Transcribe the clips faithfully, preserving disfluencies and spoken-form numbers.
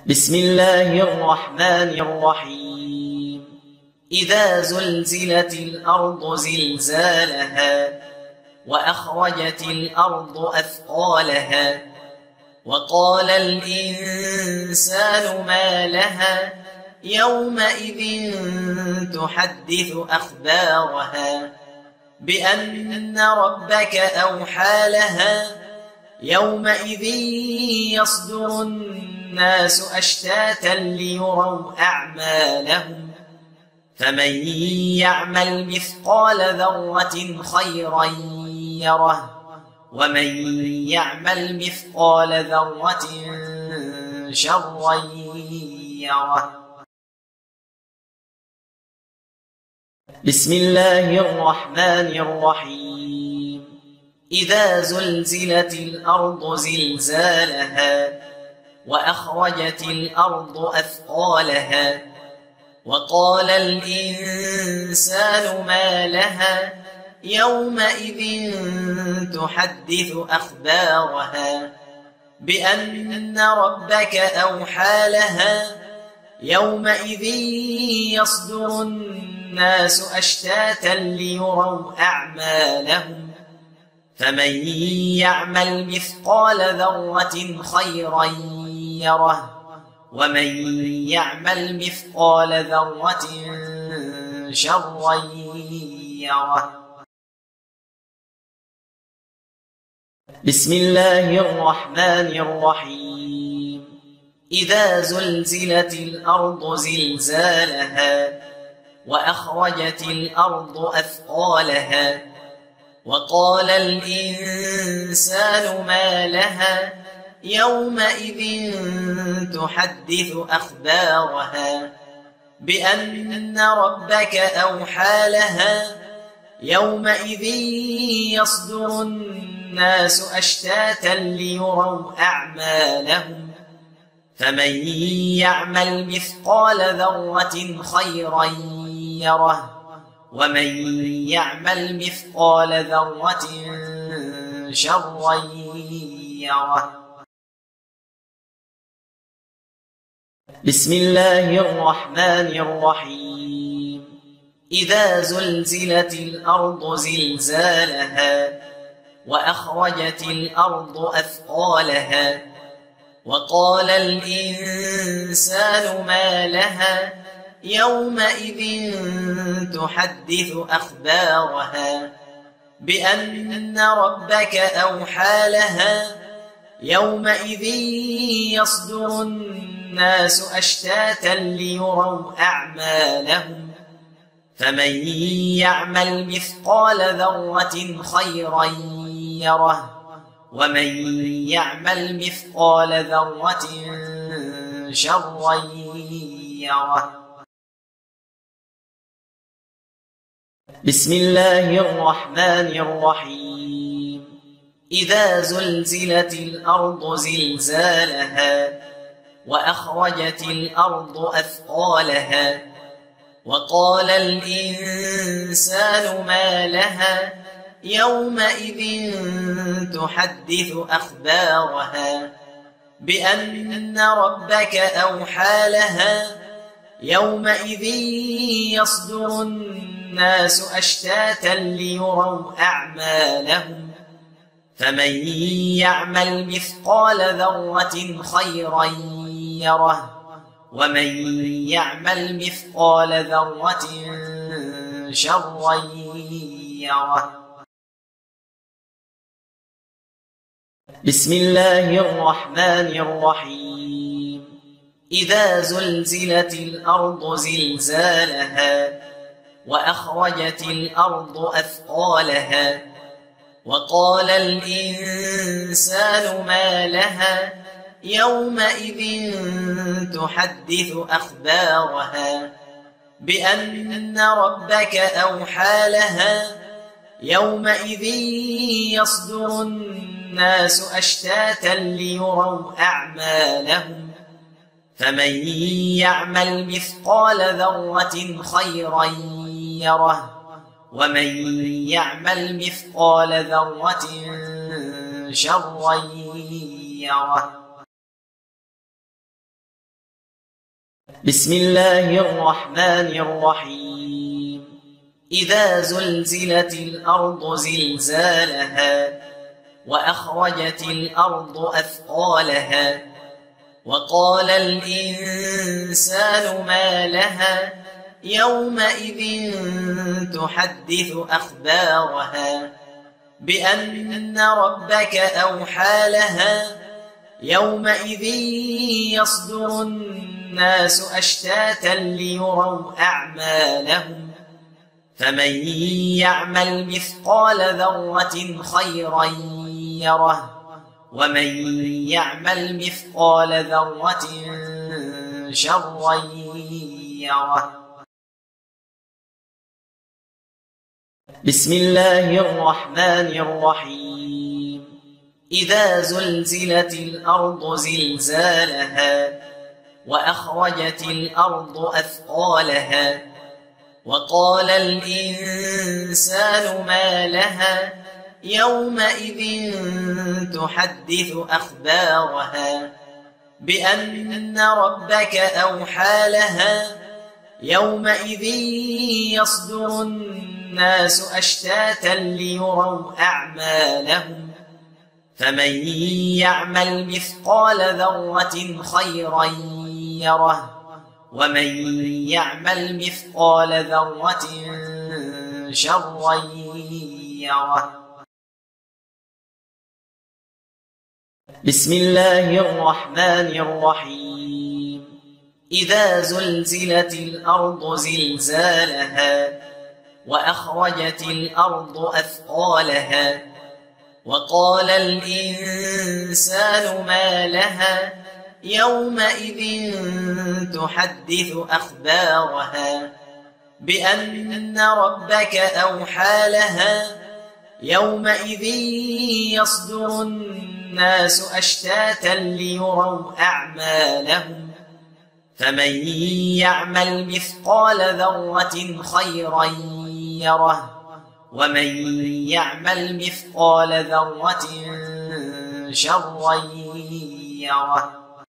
بسم الله الرحمن الرحيم إذا زلزلت الأرض زلزالها وأخرجت الأرض أثقالها وقال الإنسان ما لها يومئذ تحدث أخبارها بأن ربك أوحى لها يومئذ يصدر الناس أشتاتا ليروا أعمالهم فمن يعمل مثقال ذرة خيرا يره ومن يعمل مثقال ذرة شرا يره. بسم الله الرحمن الرحيم إذا زلزلت الأرض زلزالها وأخرجت الأرض أثقالها وقال الإنسان ما لها يومئذ تحدث أخبارها بأن ربك أوحى لها يومئذ يصدر الناس أشتاتا ليروا أعمالهم فمن يعمل مثقال ذرة خيرا يره ومن يعمل مثقال ذرة شرا يره. بسم الله الرحمن الرحيم إذا زلزلت الأرض زلزالها وأخرجت الأرض أثقالها وقال الإنسان ما لها يومئذ تحدث أخبارها بأن ربك أوحى لها يومئذ يصدر الناس أشتاتا ليروا أعمالهم فمن يعمل مثقال ذرة خيرا يره ومن يعمل مثقال ذرة شرا يره. بسم الله الرحمن الرحيم إذا زلزلت الأرض زلزالها وأخرجت الأرض أثقالها وقال الإنسان ما لها يومئذ تحدث أخبارها بأن ربك أوحى لها يومئذ يصدر الناس أشتاتا ليروا أعمالهم فمن يعمل مثقال ذرة خيرا يره ومن يعمل مثقال ذرة شرا يره. بسم الله الرحمن الرحيم إذا زلزلت الأرض زلزالها وأخرجت الأرض أثقالها وقال الإنسان ما لها يومئذ تحدث أخبارها بأن ربك أوحى لها يومئذ يصدر الناس أشتاتا ليروا أعمالهم فمن يعمل مثقال ذرة خيرا يره ومن يعمل مثقال ذرة شرا يره. بسم الله الرحمن الرحيم إذا زلزلت الأرض زلزالها وأخرجت الأرض أثقالها وقال الإنسان ما لها يومئذ تحدث أخبارها بأن ربك أوحى لها يومئذ يصدر الناس أشتاتا ليروا أعمالهم فمن يعمل مثقال ذرة خيرا يره ومن يعمل مثقال ذرة شرا يره. بسم الله الرحمن الرحيم إذا زلزلت الأرض زلزالها وأخرجت الأرض أثقالها وقال الإنسان ما لها يومئذ تحدث أخبارها بأن ربك أوحى لها يومئذ يصدر الناس أشتاتا ليروا أعمالهم فمن يعمل مثقال ذرة خيرا يره ومن يعمل مثقال ذرة شرا يره. بسم الله الرحمن الرحيم إذا زلزلت الأرض زلزالها وأخرجت الأرض أثقالها وقال الإنسان ما لها يومئذ تحدث أخبارها بأن ربك أوحى لها يومئذ يصدر الناس أشتاتا ليروا أعمالهم فمن يعمل مثقال ذرة خيرا يره ومن يعمل مثقال ذرة شرا يره. بسم الله الرحمن الرحيم إذا زلزلت الأرض زلزالها وأخرجت الأرض أثقالها وقال الإنسان ما لها يومئذ تحدث أخبارها بأن ربك أوحى لها يومئذ يصدر الناس أشتاتا ليروا أعمالهم فمن يعمل مثقال ذرة خيرا يره ومن يعمل مثقال ذرة شرا يره.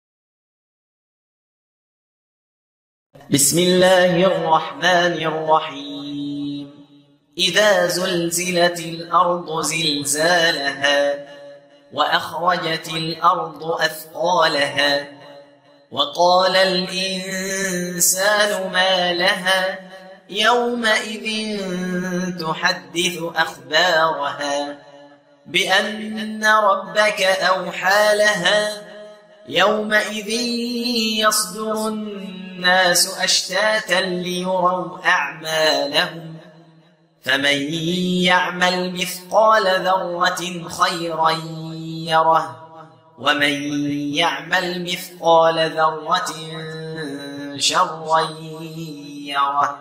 بسم الله الرحمن الرحيم إذا زلزلت الأرض زلزالها وأخرجت الأرض أثقالها وقال الإنسان ما لها يومئذ تحدث أخبارها بأن ربك أوحى لها يومئذ يصدر الناس أشتاتا ليروا أعمالهم فمن يعمل مثقال ذرة خيرا يره ومن يعمل مثقال ذرة شرا يره.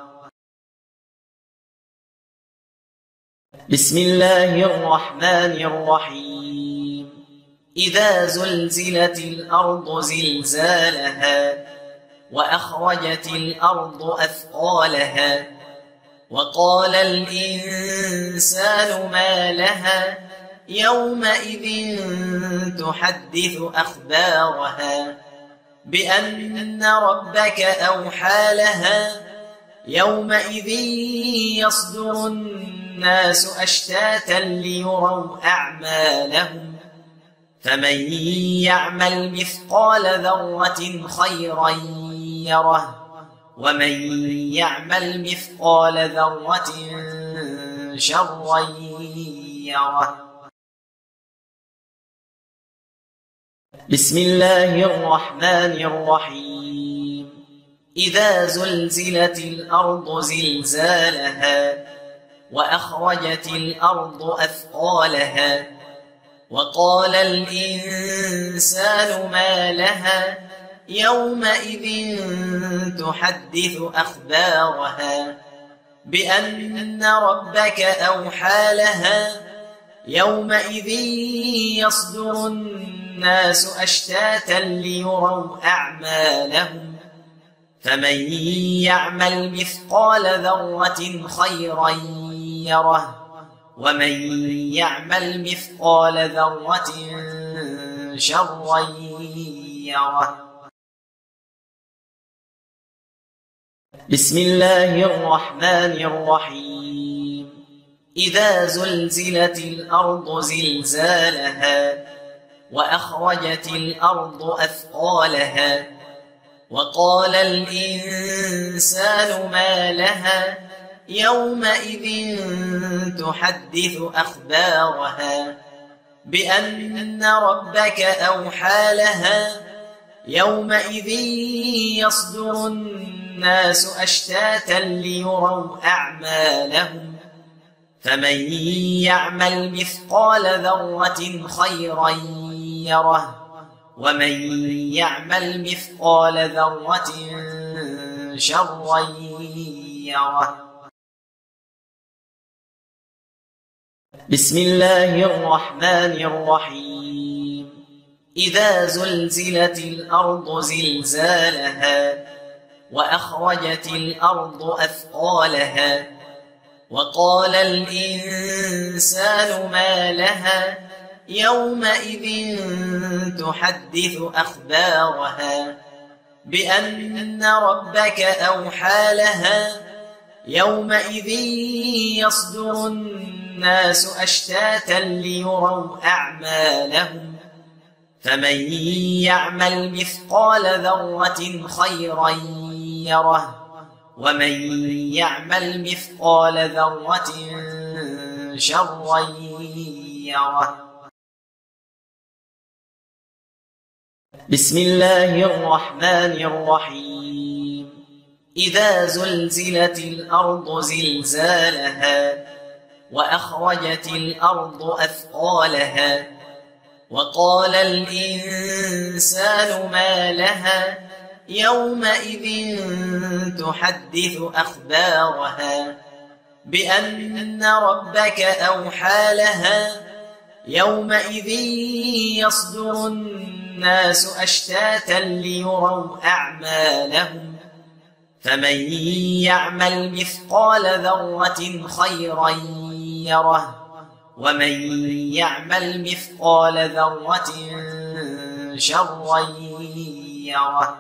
بسم الله الرحمن الرحيم إذا زلزلت الأرض زلزالها وأخرجت الأرض أثقالها وقال الإنسان ما لها يومئذ تحدث أخبارها بأن ربك أوحى لها يومئذ يصدر الناس أشتاتا ليروا أعمالهم فمن يعمل مثقال ذرة خيرا يره ومن يعمل مثقال ذرة شرا يره. بسم الله الرحمن الرحيم إذا زلزلت الأرض زلزالها وأخرجت الأرض أثقالها وقال الإنسان ما لها يومئذ تحدث أخبارها بأن ربك أوحى لها يومئذ يصدر الناس أشتاتا ليروا أعمالهم فمن يعمل مثقال ذرة خيرا يره ومن يعمل مثقال ذرة شرا يره. بسم الله الرحمن الرحيم إذا زلزلت الأرض زلزالها وأخرجت الأرض أثقالها وقال الإنسان ما لها يومئذ تحدث أخبارها بأن ربك أوحى لها يومئذ يصدر الناس أشتاتا ليروا أعمالهم فمن يعمل مثقال ذرة خيرا يره ومن يعمل مثقال ذرة شرا يره. بسم الله الرحمن الرحيم إذا زلزلت الأرض زلزالها وأخرجت الأرض أثقالها وقال الإنسان ما لها يومئذ تحدث أخبارها بأن ربك أوحى لها يومئذ يصدر الناس أشتاتا ليروا أعمالهم فمن يعمل مثقال ذرة خيرا يره ومن يعمل مثقال ذرة شرا يره. بسم الله الرحمن الرحيم إذا زلزلت الأرض زلزالها وأخرجت الأرض أثقالها وقال الإنسان ما لها يومئذ تحدث أخبارها بأن ربك أوحى لها يومئذ يصدر الناس أشتاتا ليروا أعمالهم فمن يعمل مثقال ذرة خيرا يره ومن يعمل مثقال ذرة شرا يره.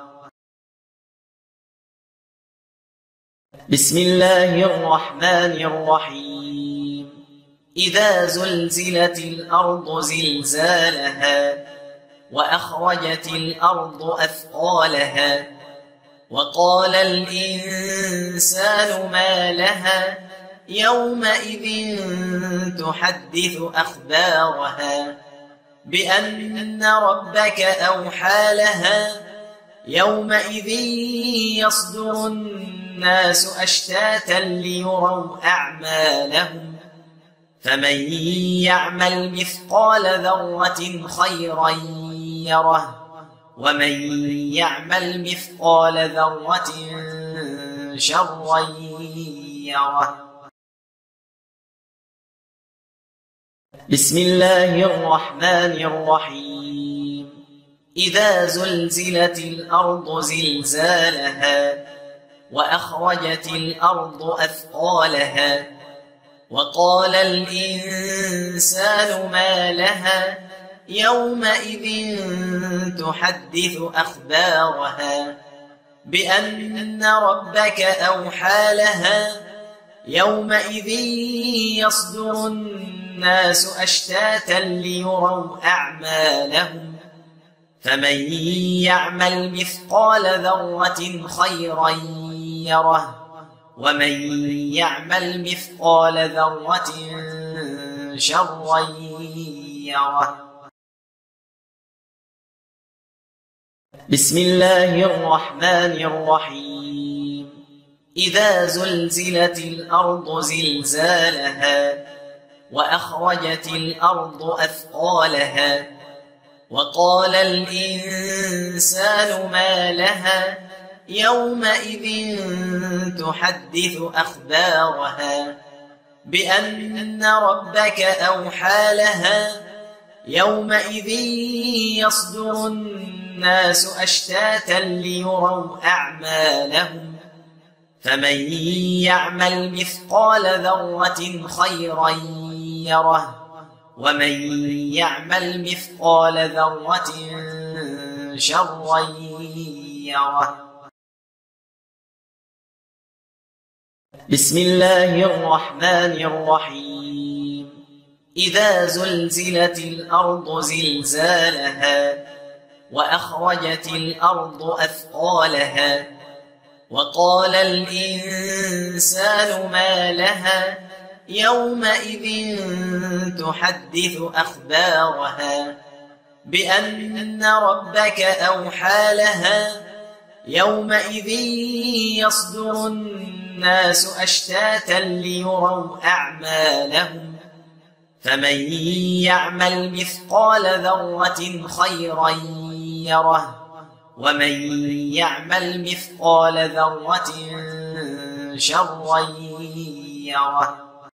بسم الله الرحمن الرحيم إذا زلزلت الأرض زلزالها وأخرجت الأرض أثقالها وقال الإنسان ما لها يومئذ تحدث أخبارها بأن ربك أوحى لها يومئذ يصدر الناس أشتاتا ليروا أعمالهم فمن يعمل مثقال ذرة خيرا يره ومن يعمل مثقال ذرة شرا يره. بسم الله الرحمن الرحيم إذا زلزلت الأرض زلزالها وأخرجت الأرض أثقالها وقال الإنسان ما لها يومئذ تحدث أخبارها بأن ربك أوحى لها يومئذ يصدر الناس أشتاتا ليروا أعمالهم فمن يعمل مثقال ذرة خيرا يره ومن يعمل مثقال ذرة شرا يره. بسم الله الرحمن الرحيم إذا زلزلت الأرض زلزالها وأخرجت الأرض أثقالها وقال الإنسان ما لها يومئذ تحدث أخبارها بأن ربك أوحى لها يومئذ يصدر الناس أشتاتا ليروا أعمالهم فمن يعمل مثقال ذرة خيرا يره ومن يعمل مثقال ذرة شرا يره. بسم الله الرحمن الرحيم إذا زلزلت الأرض زلزالها وأخرجت الأرض أثقالها وقال الإنسان ما لها يومئذ تحدث أخبارها بأن ربك أوحى لها يومئذ يصدر الناس أشتاتا ليروا أعمالهم فمن يعمل مثقال ذرة خيرا يره ومن يعمل مثقال ذرة شرا يره.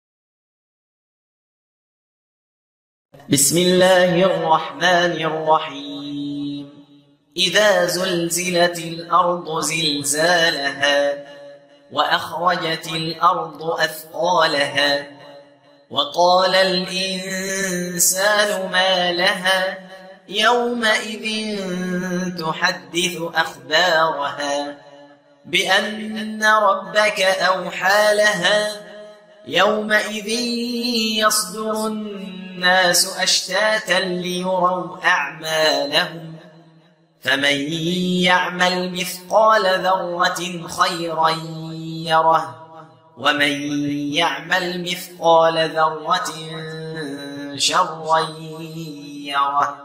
بسم الله الرحمن الرحيم إذا زلزلت الأرض زلزالها وأخرجت الأرض أثقالها وقال الإنسان ما لها يومئذ تحدث أخبارها بأن ربك أوحى لها يومئذ يصدر الناس أشتاتا ليروا أعمالهم فمن يعمل مثقال ذرة خيرا يره ومن يعمل مثقال ذرة شرا يره.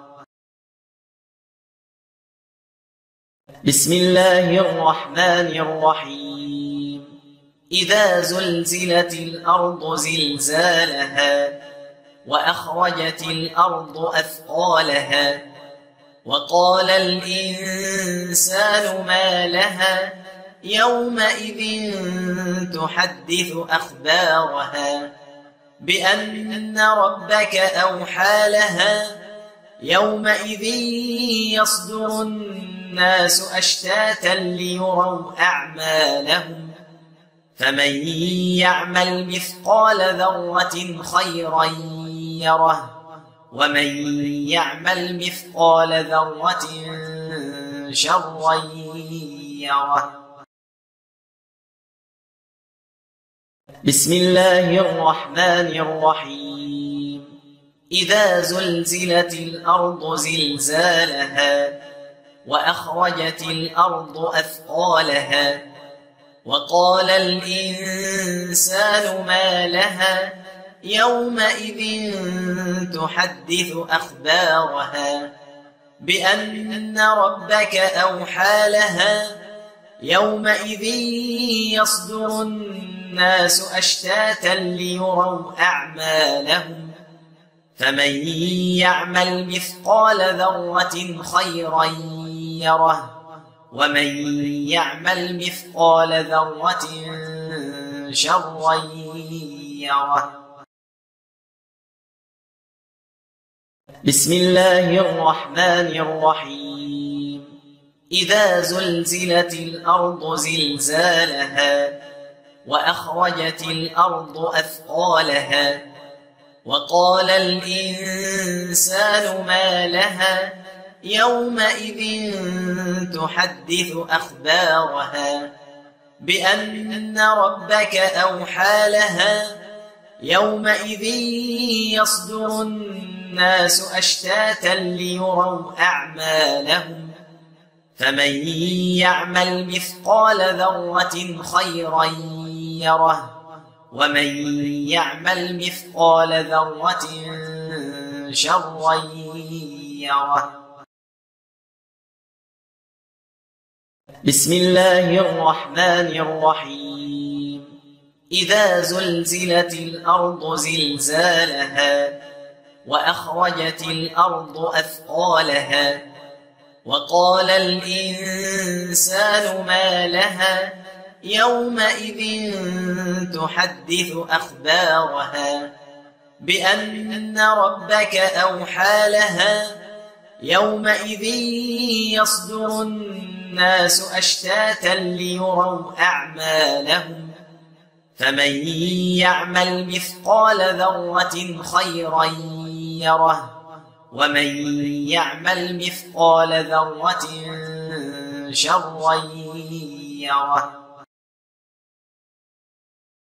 بسم الله الرحمن الرحيم إذا زلزلت الأرض زلزالها وأخرجت الأرض أثقالها وقال الإنسان ما لها يومئذ تحدث أخبارها بأن ربك أوحى لها يومئذ يصدر الناس أشتاتا ليروا أعمالهم فمن يعمل مثقال ذرة خيرا يره ومن يعمل مثقال ذرة شرا يره. بسم الله الرحمن الرحيم إذا زلزلت الأرض زلزالها وأخرجت الأرض أثقالها وقال الإنسان ما لها يومئذ تحدث أخبارها بأن ربك أوحى لها يومئذ يصدر الناس أشتاتا ليروا أعمالهم فمن يعمل مثقال ذرة خيرا يره ومن يعمل مثقال ذرة شرا يره. بسم الله الرحمن الرحيم إذا زلزلت الأرض زلزالها وأخرجت الأرض أثقالها وقال الإنسان ما لها يومئذ تحدث أخبارها بأن ربك أوحى لها يومئذ يصدر الناس أشتاتا ليروا أعمالهم فمن يعمل مثقال ذرة خيرا يره ومن يعمل مثقال ذرة شرا يره. بسم الله الرحمن الرحيم إذا زلزلت الأرض زلزالها وأخرجت الأرض أثقالها وقال الإنسان ما لها يومئذ تحدث أخبارها بأن ربك أوحى لها يومئذ يصدر الناس أشتاتا ليروا أعمالهم فمن يعمل مثقال ذرة خيرا يره ومن يعمل مثقال ذرة شرا يره.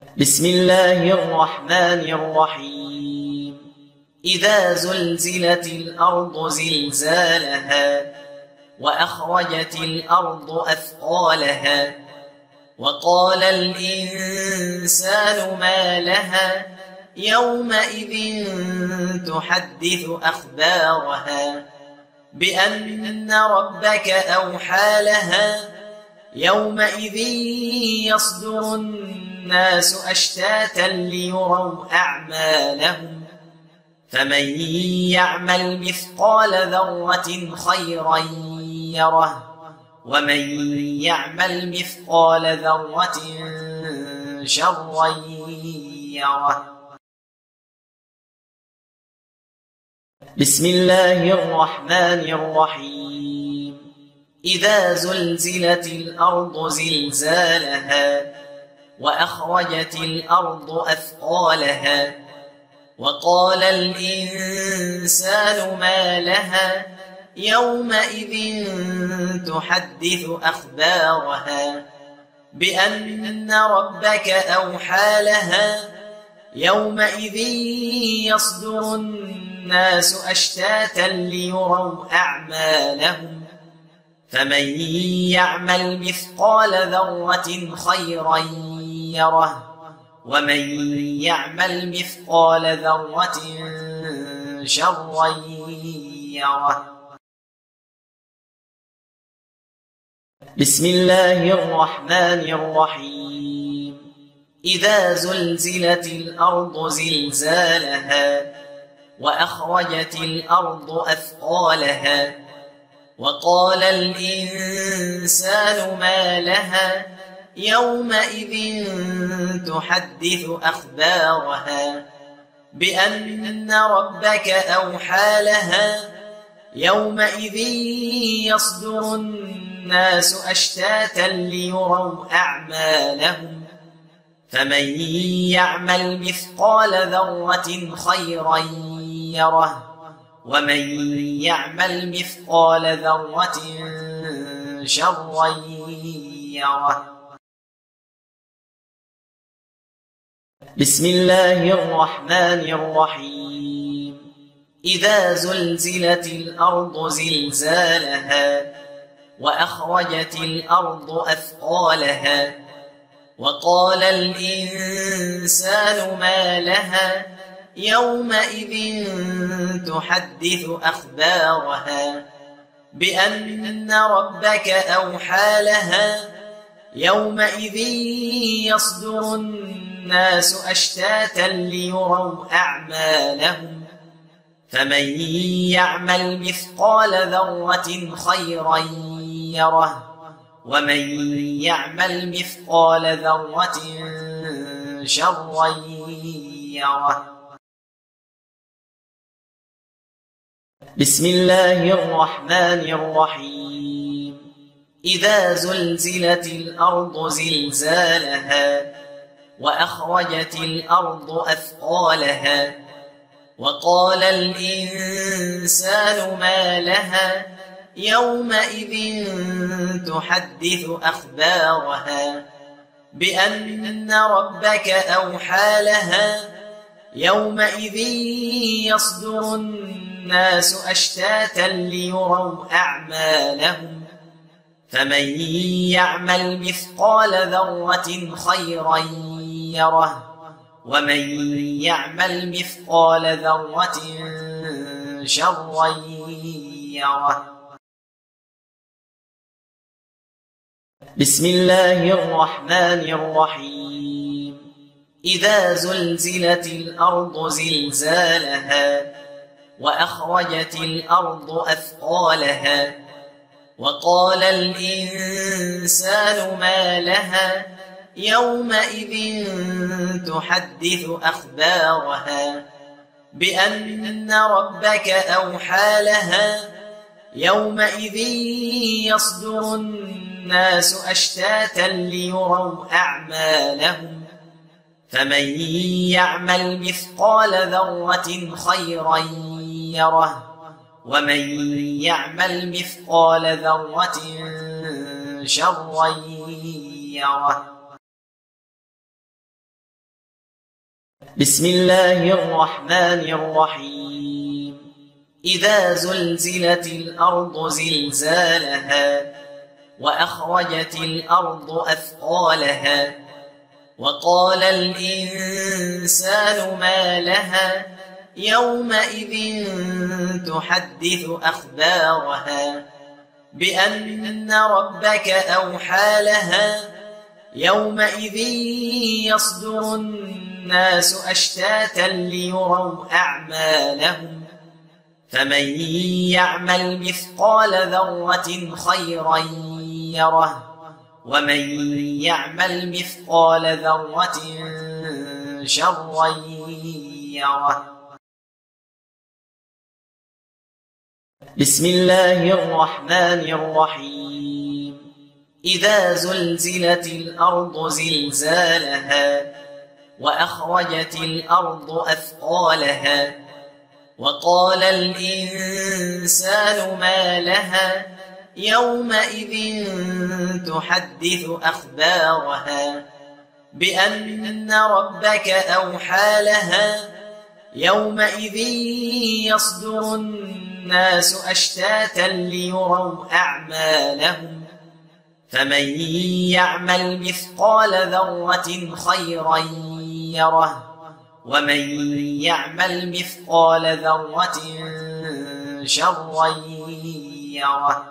بسم الله الرحمن الرحيم إذا زلزلت الأرض زلزالها وأخرجت الأرض أثقالها وقال الإنسان ما لها يومئذ تحدث أخبارها بأن ربك أوحى لها يومئذ يصدر الناس أشتاتا ليروا أعمالهم فمن يعمل مثقال ذرة خيرا يره ومن يعمل مثقال ذرة شرا يره. بسم الله الرحمن الرحيم إذا زلزلت الأرض زلزالها وأخرجت الأرض أثقالها وقال الإنسان ما لها يومئذ تحدث أخبارها بأن ربك أوحى لها يومئذ يصدر الناس أشتاتا ليروا أعمالهم فمن يعمل مثقال ذرة خيرا يره ومن يعمل مثقال ذرة شرا يره. بسم الله الرحمن الرحيم إذا زلزلت الأرض زلزالها وأخرجت الأرض أثقالها وقال الإنسان ما لها يومئذ تحدث أخبارها بأن ربك أوحى لها يومئذ يصدر الناس أشتاتا ليروا أعمالهم فمن يعمل مثقال ذرة خيرا يره ومن يعمل مثقال ذرة شرا يره. بسم الله الرحمن الرحيم إذا زلزلت الأرض زلزالها وأخرجت الأرض أثقالها وقال الإنسان ما لها يومئذ تحدث أخبارها بأن ربك أوحى لها يومئذ يصدر الناس أشتاتا ليروا أعمالهم فمن يعمل مثقال ذرة خيرا يره ومن يعمل مثقال ذرة شرا يره. بسم الله الرحمن الرحيم إذا زلزلت الأرض زلزالها وأخرجت الأرض أثقالها وقال الإنسان ما لها يومئذ تحدث أخبارها بأن ربك أوحى لها يومئذ يصدر الناس أشتاتا ليروا أعمالهم فمن يعمل مثقال ذرة خيرا يره ومن يعمل مثقال ذرة شرا يره. بسم الله الرحمن الرحيم إذا زلزلت الأرض زلزالها وأخرجت الأرض أثقالها وقال الإنسان ما لها يومئذ تحدث أخبارها بأن ربك أوحى لها يومئذ يصدر الناس أشتاتا ليروا أعمالهم فمن يعمل مثقال ذرة خيرا يره ومن يعمل مثقال ذرة شرا يره. بسم الله الرحمن الرحيم إذا زلزلت الأرض زلزالها وأخرجت الأرض أثقالها وقال الإنسان ما لها يومئذ تحدث أخبارها بأن ربك أوحى لها يومئذ يصدر الناس أشتاتا ليروا أعمالهم فمن يعمل مثقال ذرة خيرا يره ومن يعمل مثقال ذرة شرا يره. بسم الله الرحمن الرحيم إذا زلزلت الأرض زلزالها وأخرجت الأرض أثقالها وقال الإنسان ما لها يومئذ تحدث أخبارها بأن ربك أوحى لها يومئذ يصدر الناس أشتاتا ليروا أعمالهم فمن يعمل مثقال ذرة خيرا يره ومن يعمل مثقال ذرة شرا يره.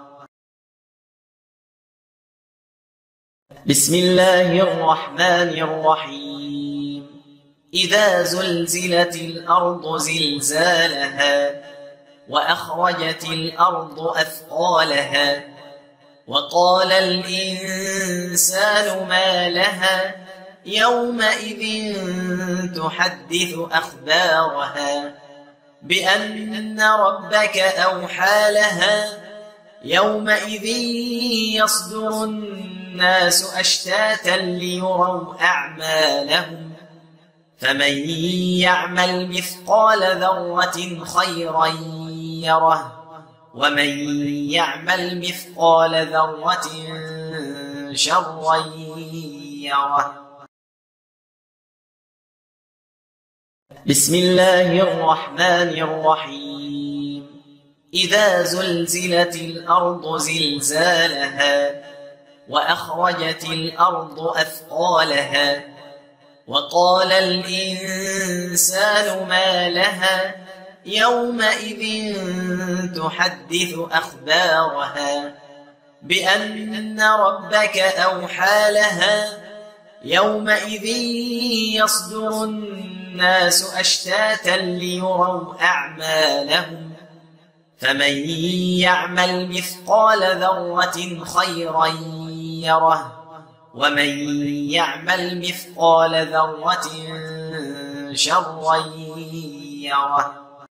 بسم الله الرحمن الرحيم إذا زلزلت الأرض زلزالها وأخرجت الأرض أثقالها وقال الإنسان ما لها يومئذ تحدث أخبارها بأن ربك أوحى لها يومئذ يصدر الناس أشتاتا ليروا أعمالهم فمن يعمل مثقال ذرة خيرا يره ومن يعمل مثقال ذرة شرا يره. بسم الله الرحمن الرحيم إذا زلزلت الأرض زلزالها وأخرجت الأرض أثقالها وقال الإنسان ما لها يومئذ تحدث أخبارها بأن ربك أوحى لها يومئذ يصدر الناس أشتاتا ليروا أعمالهم فمن يعمل مثقال ذرة خيرا يره ومن يعمل مثقال ذرة شرا يره.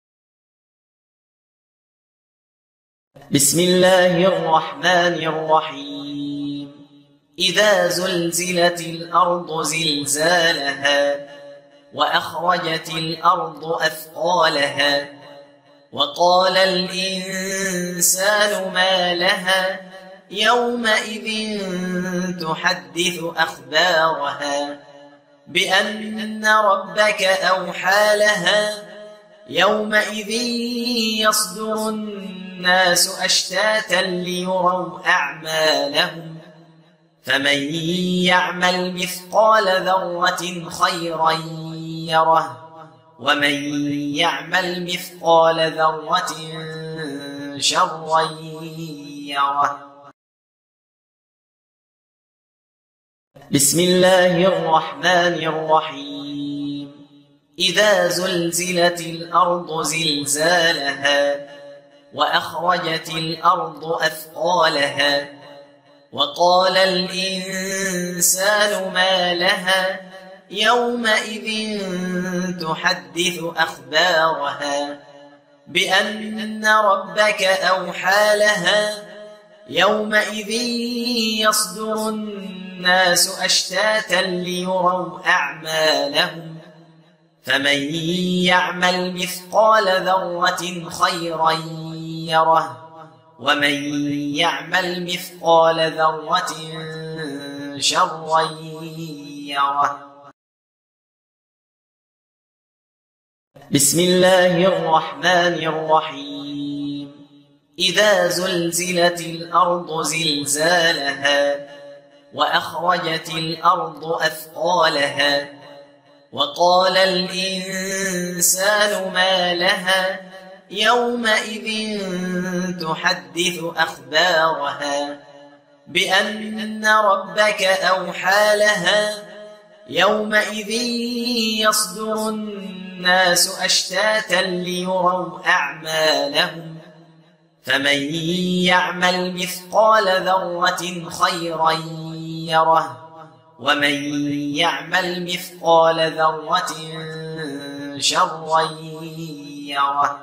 بسم الله الرحمن الرحيم إذا زلزلت الأرض زلزالها وأخرجت الأرض أثقالها وقال الإنسان ما لها يومئذ تحدث أخبارها بأن ربك أوحى لها يومئذ يصدر الناس أشتاتا ليروا أعمالهم فمن يعمل مثقال ذرة خيرا يره ومن يعمل مثقال ذرة شرا يره. بسم الله الرحمن الرحيم إذا زلزلت الأرض زلزالها وأخرجت الأرض أثقالها وقال الإنسان ما لها يومئذ تحدث أخبارها بأن ربك أوحى لها يومئذ يصدر الناس أشتاتا ليروا أعمالهم فمن يعمل مثقال ذرة خيرا يره ومن يعمل مثقال ذرة شرا يره. بسم الله الرحمن الرحيم إذا زلزلت الأرض زلزالها وأخرجت الأرض أثقالها وقال الإنسان ما لها يومئذ تحدث أخبارها بأن ربك أوحى لها يومئذ يصدر الناس أشتاتا ليروا أعمالهم فمن يعمل مثقال ذرة خيرا يره ومن يعمل مثقال ذرة شرا يره.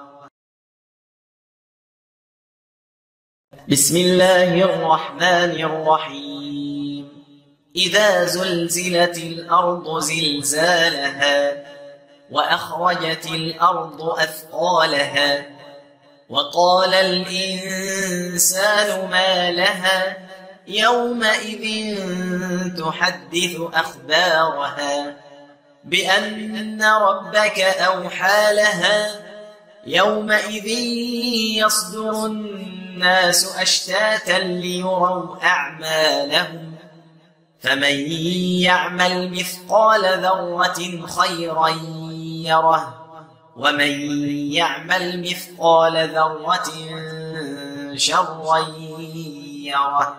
بسم الله الرحمن الرحيم إذا زلزلت الأرض زلزالها وأخرجت الأرض أثقالها وقال الإنسان ما لها يومئذ تحدث أخبارها بأن ربك أوحى لها يومئذ يصدر الناس أشتاتا ليروا أعمالهم فمن يعمل مثقال ذرة خيرا يره ومن يعمل مثقال ذرة شرا يره.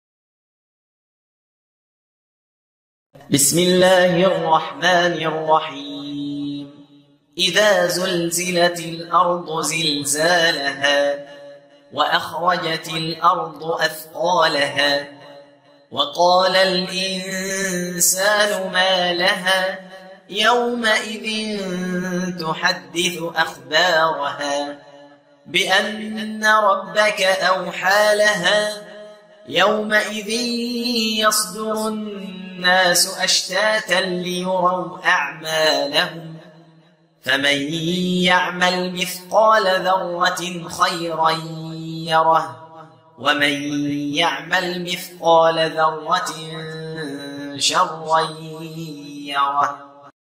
بسم الله الرحمن الرحيم إذا زلزلت الأرض زلزالها وأخرجت الأرض أثقالها وقال الإنسان ما لها يومئذ تحدث أخبارها بأن ربك أوحى لها يومئذ يصدر الناس أشتاتا ليروا أعمالهم فمن يعمل مثقال ذرة خيرا يره ومن يعمل مثقال ذرة شرا يره.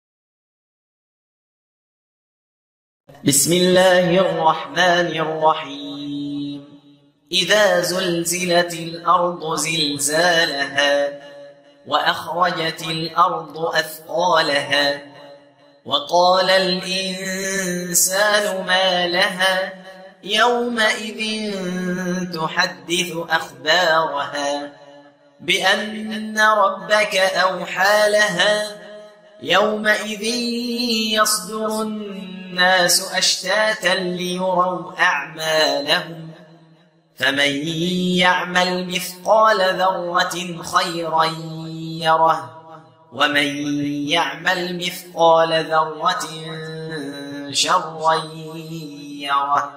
بسم الله الرحمن الرحيم إذا زلزلت الأرض زلزالها وأخرجت الأرض أثقالها وقال الإنسان ما لها يومئذ تحدث أخبارها بأن ربك أوحى لها يومئذ يصدر الناس أشتاتا ليروا أعمالهم فمن يعمل مثقال ذرة خيرا يره ومن يعمل مثقال ذرة شرا يره.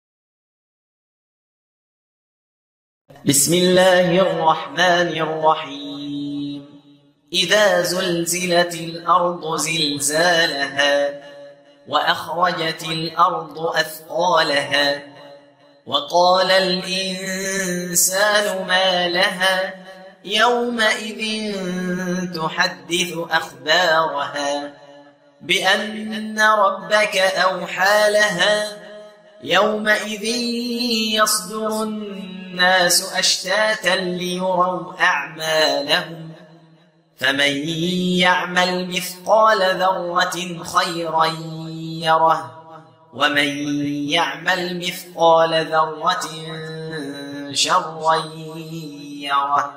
بسم الله الرحمن الرحيم إذا زلزلت الأرض زلزالها وأخرجت الأرض أثقالها وقال الإنسان ما لها يومئذ تحدث أخبارها بأن ربك أوحى لها يومئذ يصدر الناس أشتاتا ليروا أعمالهم فمن يعمل مثقال ذرة خيرا يره ومن يعمل مثقال ذرة شرا يره.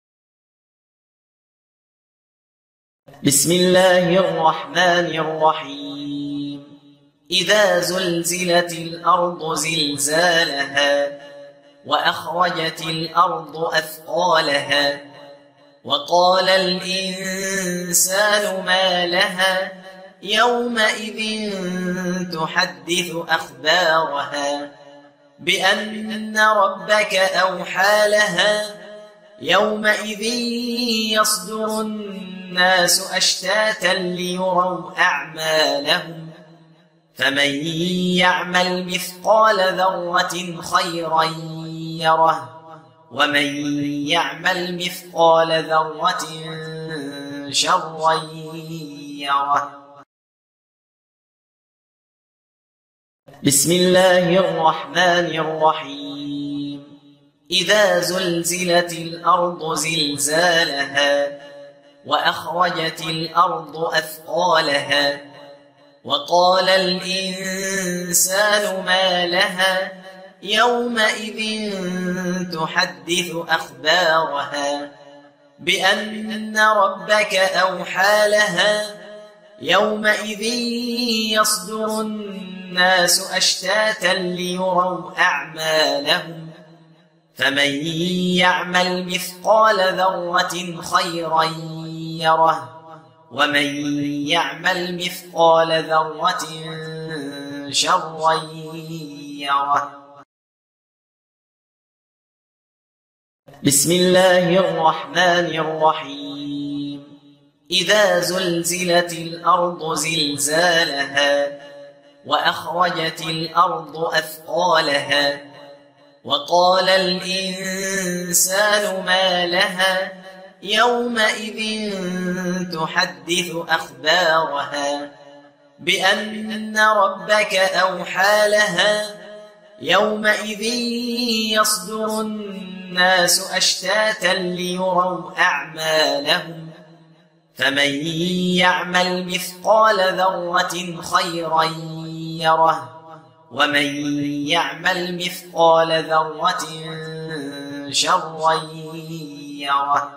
بسم الله الرحمن الرحيم إذا زلزلت الأرض زلزالها وأخرجت الأرض أثقالها وقال الإنسان ما لها يومئذ تحدث أخبارها بأن ربك أوحى لها يومئذ يصدر الناس أشتاتا ليروا أعمالهم فمن يعمل مثقال ذرة خيرا يره ومن يعمل مثقال ذرة شرا يره. بسم الله الرحمن الرحيم إذا زلزلت الأرض زلزالها وأخرجت الأرض أثقالها وقال الإنسان ما لها يومئذ تحدث أخبارها بأن ربك أوحى لها يومئذ يصدر الناس أشتاتا ليروا أعمالهم فمن يعمل مثقال ذرة خيرا يره ومن يعمل مثقال ذرة شرا يره. بسم الله الرحمن الرحيم إذا زلزلت الأرض زلزالها وأخرجت الأرض أثقالها وقال الإنسان ما لها يومئذ تحدث أخبارها بأن ربك أوحى لها يومئذ يصدر الناس أشتاتا ليروا أعمالهم فمن يعمل مثقال ذرة خيرا يره ومن يعمل مثقال ذرة شرا يره.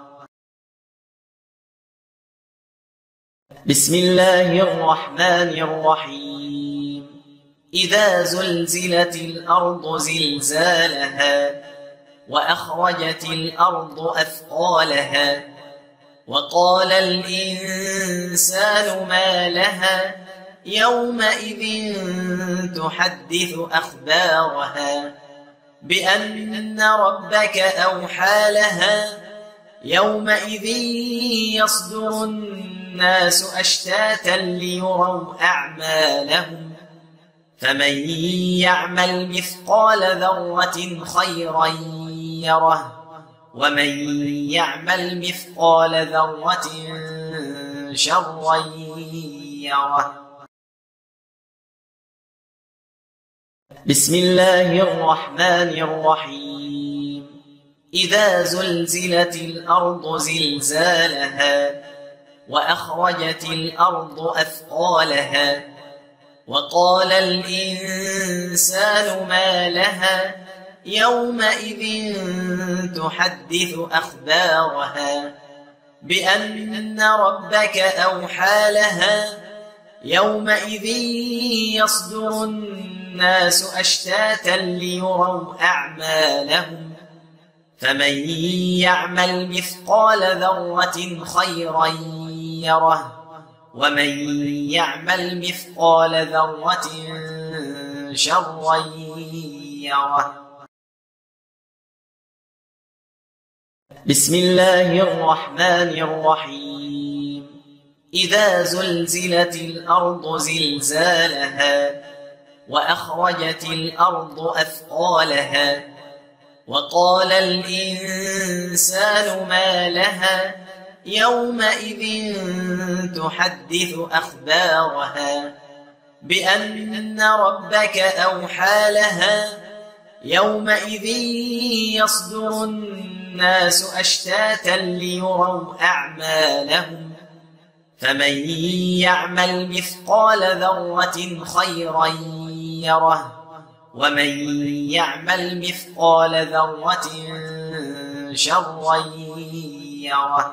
بسم الله الرحمن الرحيم إذا زلزلت الأرض زلزالها وأخرجت الأرض أثقالها وقال الإنسان ما لها يومئذ تحدث أخبارها بأن ربك أوحى لها يومئذ يصدر الناس أشتاتا ليروا أعمالهم فمن يعمل مثقال ذرة خيرا يره ومن يعمل مثقال ذرة شرا يره. بسم الله الرحمن الرحيم إذا زلزلت الأرض زلزالها وأخرجت الأرض أثقالها وقال الإنسان ما لها يومئذ تحدث أخبارها بأن ربك أوحى لها يومئذ يصدر الناس أشتاتا ليروا أعمالهم فمن يعمل مثقال ذرة خيرا يره ومن يعمل مثقال ذرة شرا يره. بسم الله الرحمن الرحيم إذا زلزلت الأرض زلزالها وأخرجت الأرض أثقالها وقال الإنسان ما لها يومئذ تحدث أخبارها بأن ربك أوحى لها يومئذ يصدر الناس أشتاتا ليروا أعمالهم فمن يعمل مثقال ذرة خيرا يره ومن يعمل مثقال ذرة شرا يره.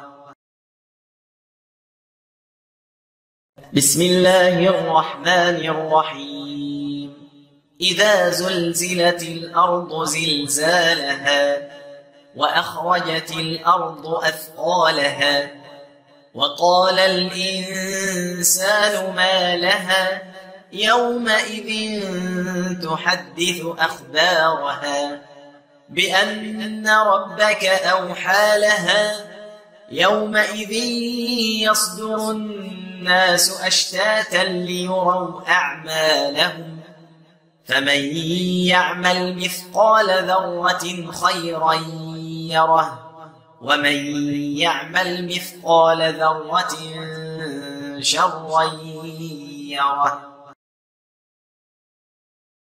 بسم الله الرحمن الرحيم إذا زلزلت الأرض زلزالها وأخرجت الأرض أثقالها وقال الإنسان ما لها يومئذ تحدث أخبارها بأن ربك أوحى لها يومئذ يصدر الناس أشتاتا ليروا أعمالهم فمن يعمل مثقال ذرة خيرا يره ومن يعمل مثقال ذرة شرا يره.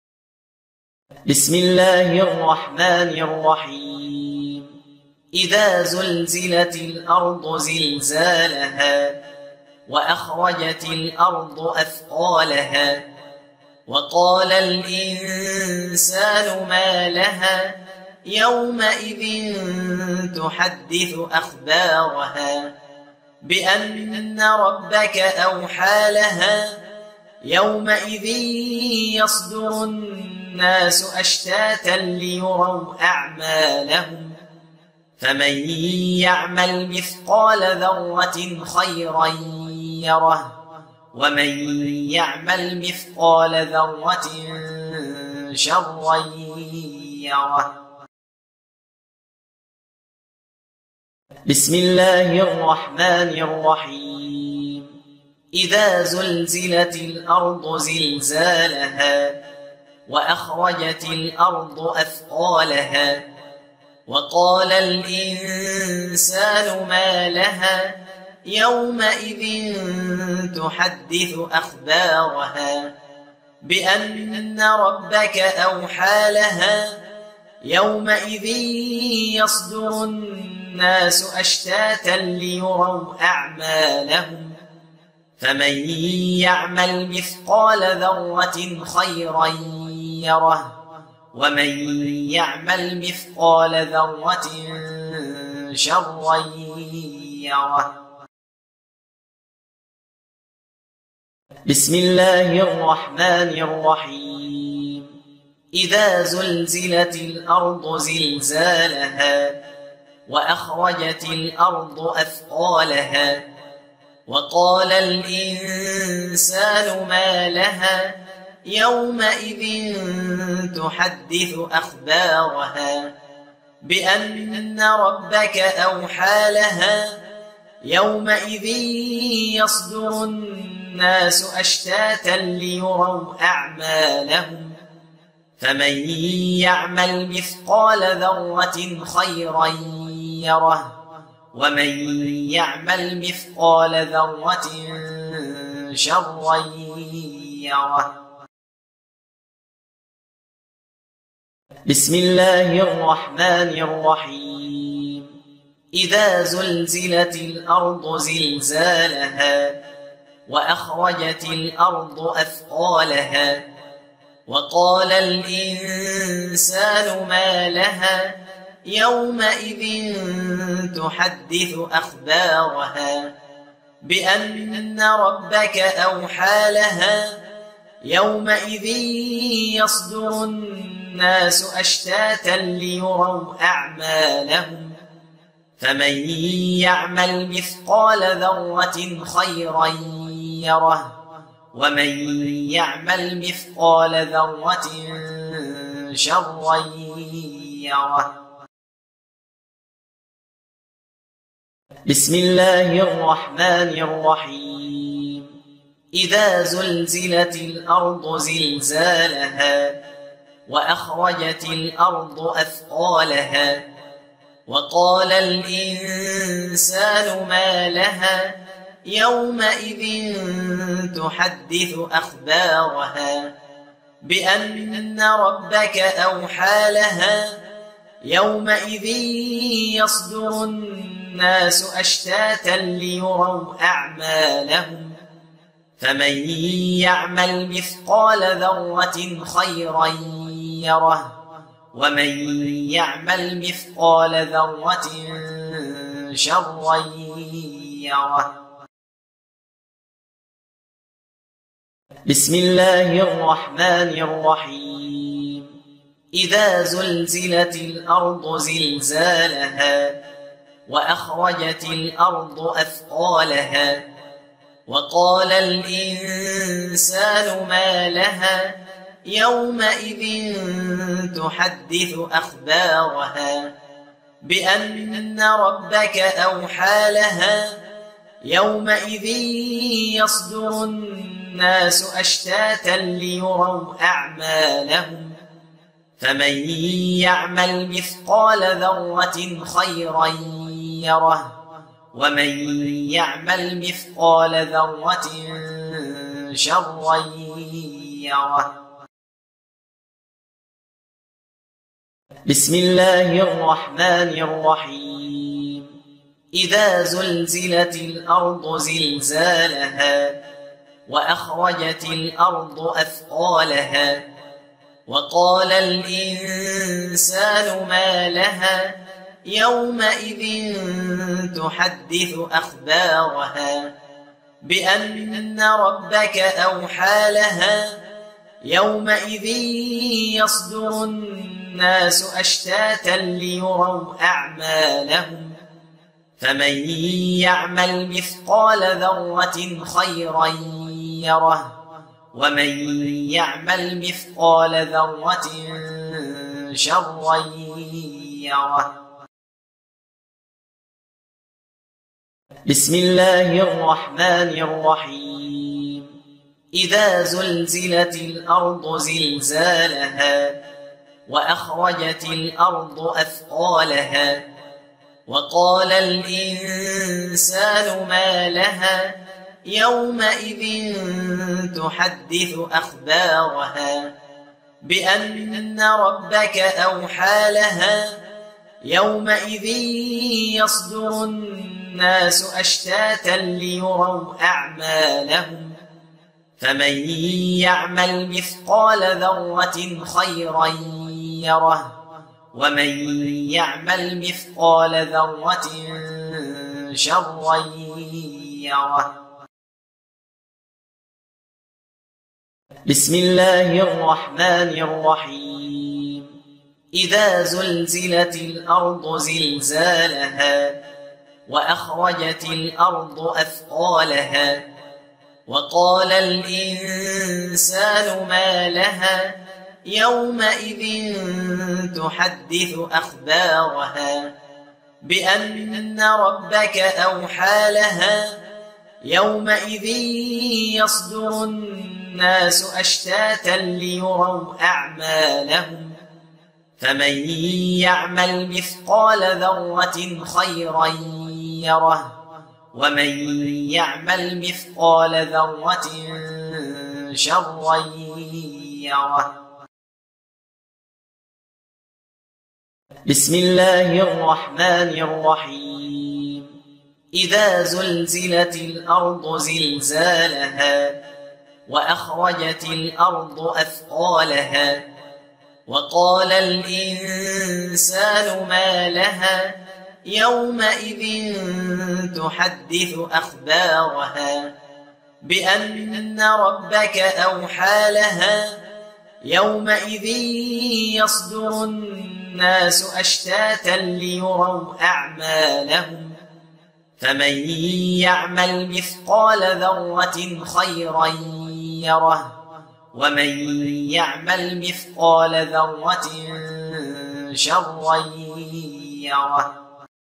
بسم الله الرحمن الرحيم إذا زلزلت الأرض زلزالها وأخرجت الأرض أثقالها وقال الإنسان ما لها يومئذ تحدث أخبارها بأن ربك أوحى لها يومئذ يصدر الناس أشتاتا ليروا أعمالهم فمن يعمل مثقال ذرة خيرا يره ومن يعمل مثقال ذرة شرا يره. بسم الله الرحمن الرحيم إذا زلزلت الأرض زلزالها وأخرجت الأرض أثقالها وقال الإنسان ما لها يومئذ تحدث أخبارها بأن ربك أوحى لها يومئذ يصدر الناس أشتاتا ليروا أعمالهم فمن يعمل مثقال ذرة خيرا يره ومن يعمل مثقال ذرة شرا يره. بسم الله الرحمن الرحيم إذا زلزلت الأرض زلزالها وأخرجت الأرض أثقالها وقال الإنسان ما لها يومئذ تحدث أخبارها بأن ربك أوحى لها يومئذ يصدر الناس أشتاتا ليروا أعمالهم فمن يعمل مثقال ذرة خيرا يره ومن يعمل مثقال ذرة شرا يره. بسم الله الرحمن الرحيم إذا زلزلت الأرض زلزالها وأخرجت الأرض أثقالها وقال الإنسان ما لها يومئذ تحدث أخبارها بأن ربك أوحى لها يومئذ يصدر الناس أشتاتا ليروا أعمالهم فمن يعمل مثقال ذرة خيرا يره ومن يعمل مثقال ذرة شرا يره. بسم الله الرحمن الرحيم إذا زلزلت الأرض زلزالها وأخرجت الأرض أثقالها وقال الإنسان ما لها يومئذ تحدث أخبارها بأن ربك أوحى لها يومئذ يصدر الناس أشتاتا ليروا أعمالهم فمن يعمل مثقال ذرة خيرا يره ومن يعمل مثقال ذرة شرا يره. بسم الله الرحمن الرحيم إذا زلزلت الأرض زلزالها وأخرجت الأرض أثقالها وقال الإنسان ما لها يومئذ تحدث أخبارها بأن ربك أوحى لها يومئذ يصدر الناس أشتاتا ليروا أعمالهم فمن يعمل مثقال ذرة خيرا يره ومن يعمل مثقال ذرة شرا يره. بسم الله الرحمن الرحيم إذا زلزلت الأرض زلزالها وأخرجت الأرض أثقالها وقال الإنسان ما لها يومئذ تحدث أخبارها بأن ربك أوحى لها يومئذ يصدر الناس أشتاتا ليروا أعمالهم فمن يعمل مثقال ذرة خيرا يره ومن يعمل مثقال ذرة شرا يره. بسم الله الرحمن الرحيم إذا زلزلت الأرض زلزالها وأخرجت الأرض أثقالها وقال الإنسان ما لها يومئذ تحدث أخبارها بأن ربك أوحى لها يومئذ يصدر الناس أشتاتا ليروا أعمالهم فمن يعمل مثقال ذرة خيرا يره ومن يعمل مثقال ذرة شرا يره. بسم الله الرحمن الرحيم إذا زلزلت الأرض زلزالها وأخرجت الأرض أثقالها وقال الإنسان ما لها يومئذ تحدث أخبارها بأن ربك أوحى لها يومئذ يصدر الناس أشتاتا ليروا أعمالهم فمن يعمل مثقال ذرة خيرا يره ومن يعمل مثقال ذرة شرا يره. بسم الله الرحمن الرحيم إذا زلزلت الأرض زلزالها وأخرجت الأرض أثقالها وقال الإنسان ما لها يومئذ تحدث أخبارها بأن ربك أوحى لها يومئذ يصدر الناس أشتاتا ليروا أعمالهم فمن يعمل مثقال ذرة خيرا يره ومن يعمل مثقال ذرة شرا يره.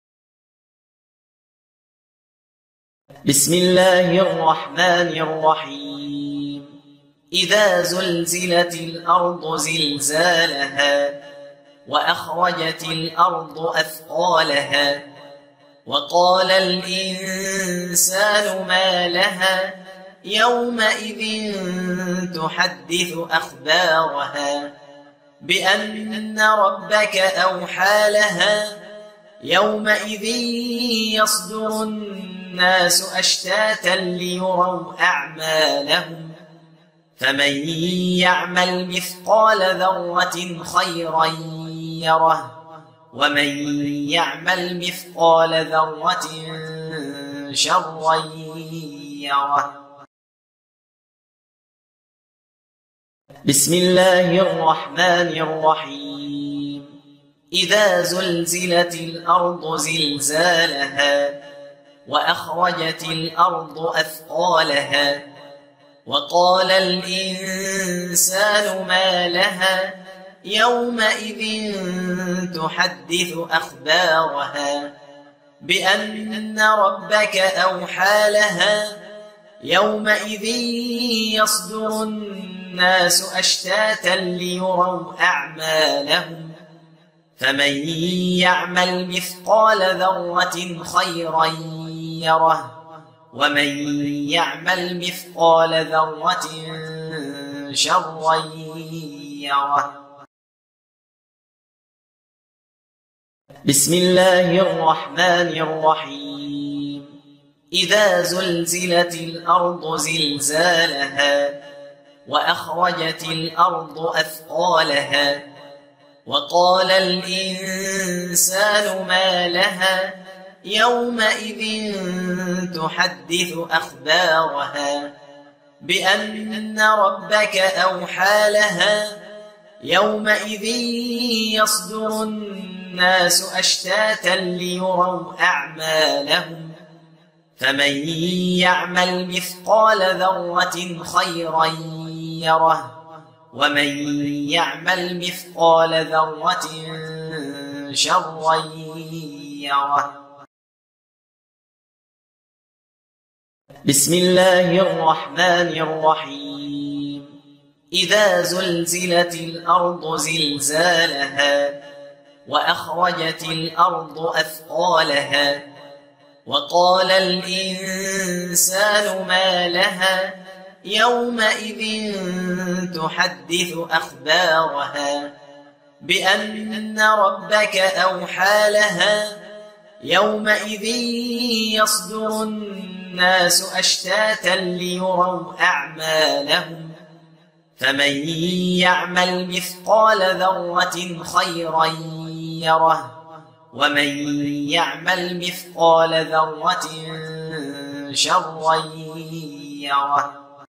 بسم الله الرحمن الرحيم إذا زلزلت الأرض زلزالها وأخرجت الأرض أثقالها وقال الإنسان ما لها يومئذ تحدث أخبارها بأن ربك أوحى لها يومئذ يصدر الناس أشتاتا ليروا أعمالهم فمن يعمل مثقال ذرة خيرا يره ومن يعمل مثقال ذرة شرا يره. بسم الله الرحمن الرحيم إذا زلزلت الأرض زلزالها وأخرجت الأرض أثقالها وقال الإنسان ما لها يومئذ تحدث أخبارها بأن ربك أوحى لها يومئذ يصدر الناس أشتاتا ليروا أعمالهم فمن يعمل مثقال ذرة خيرا يره ومن يعمل مثقال ذرة شرا يره. بسم الله الرحمن الرحيم إذا زلزلت الأرض زلزالها وأخرجت الأرض أثقالها وقال الإنسان ما لها يومئذ تحدث أخبارها بأن ربك أوحى لها يومئذ يصدر الناس أشتاتا ليروا أعمالهم فمن يعمل مثقال ذرة خيرا يره ومن يعمل مثقال ذرة شرا يره. بسم الله الرحمن الرحيم إذا زلزلت الأرض زلزالها وأخرجت الأرض أثقالها وقال الإنسان ما لها يومئذ تحدث أخبارها بأن ربك أوحى لها يومئذ يصدر الناس أشتاتا ليروا أعمالهم فمن يعمل مثقال ذرة خيرا يره ومن يعمل مثقال ذرة شرا يره.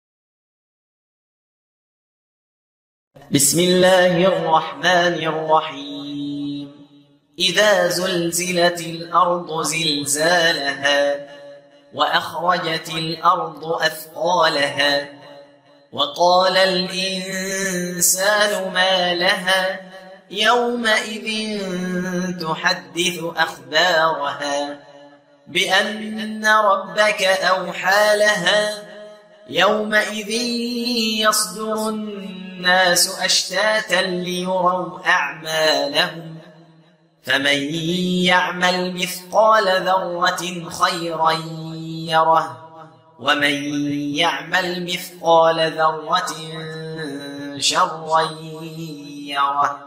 بسم الله الرحمن الرحيم إذا زلزلت الأرض زلزالها وأخرجت الأرض أثقالها وقال الإنسان ما لها يومئذ تحدث أخبارها بأن ربك أوحى لها يومئذ يصدر الناس أشتاتا ليروا أعمالهم فمن يعمل مثقال ذرة خيرا يره ومن يعمل مثقال ذرة شرا يره.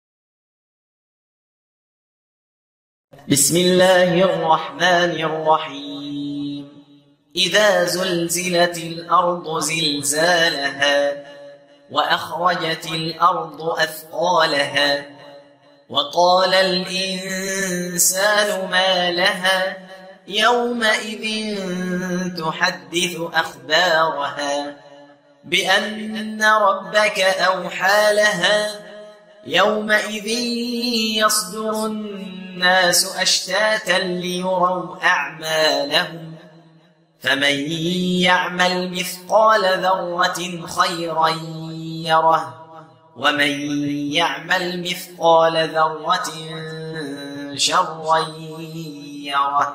بسم الله الرحمن الرحيم إذا زلزلت الأرض زلزالها وأخرجت الأرض أثقالها وقال الإنسان ما لها يومئذ تحدث أخبارها بأن ربك أوحى لها يومئذ يصدر الناس أشتاتا ليروا أعمالهم فمن يعمل مثقال ذرة خيرا يره ومن يعمل مثقال ذرة شرا يره.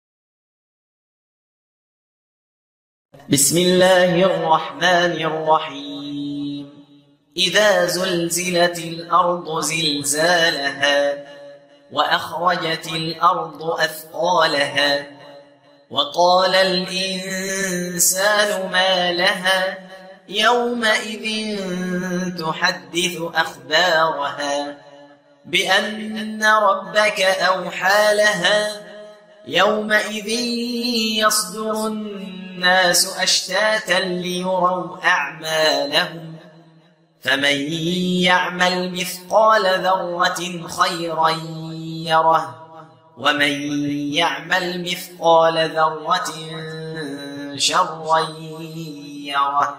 بسم الله الرحمن الرحيم إذا زلزلت الأرض زلزالها وأخرجت الأرض أثقالها وقال الإنسان ما لها يومئذ تحدث أخبارها بأن ربك أوحى لها يومئذ يصدر الناس أشتاتا ليروا أعمالهم فمن يعمل مثقال ذرة خيرا يره ومن يعمل مثقال ذرة شرا يره.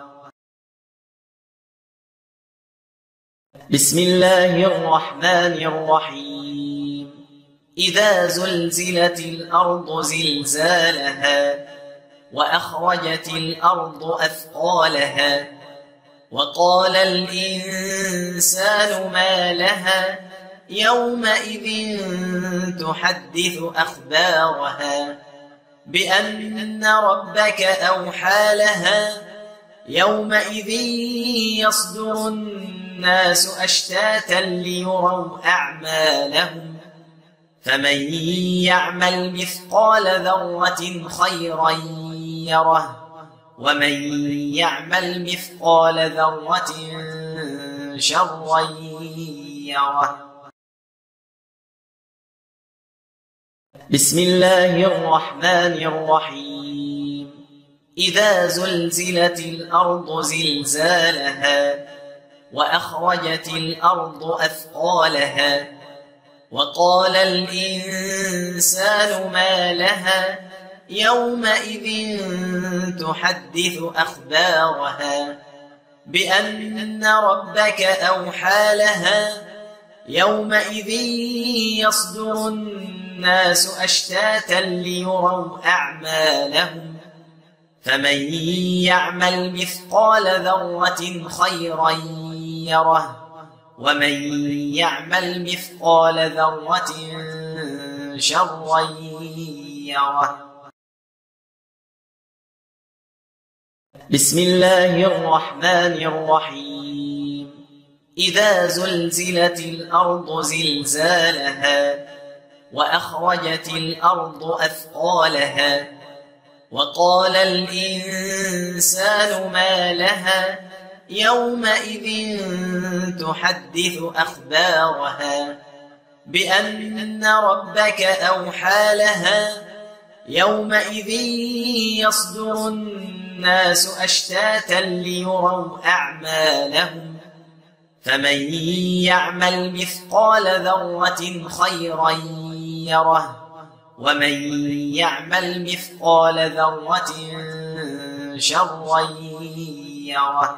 بسم الله الرحمن الرحيم إذا زلزلت الأرض زلزالها وأخرجت الأرض أثقالها وقال الإنسان ما لها يومئذ تحدث أخبارها بأن ربك أوحى لها يومئذ يصدر الناس أشتاتا ليروا أعمالهم فمن يعمل مثقال ذرة خيرا يره ومن يعمل مثقال ذرة شرا يره. بسم الله الرحمن الرحيم إذا زلزلت الأرض زلزالها وأخرجت الأرض أثقالها وقال الإنسان ما لها يومئذ تحدث أخبارها بأن ربك أوحى لها يومئذ يصدر الناس أشتاتا ليروا أعمالهم فمن يعمل مثقال ذرة خيرا يره ومن يعمل مثقال ذرة شرا يره. بسم الله الرحمن الرحيم إذا زلزلت الأرض زلزالها وأخرجت الأرض أثقالها وقال الإنسان ما لها يومئذ تحدث أخبارها بأن ربك أوحى لها يومئذ يصدر الناس أشتاتا ليروا أعمالهم فمن يعمل مثقال ذرة خيرا يره ومن يعمل مثقال ذرة شرا يره.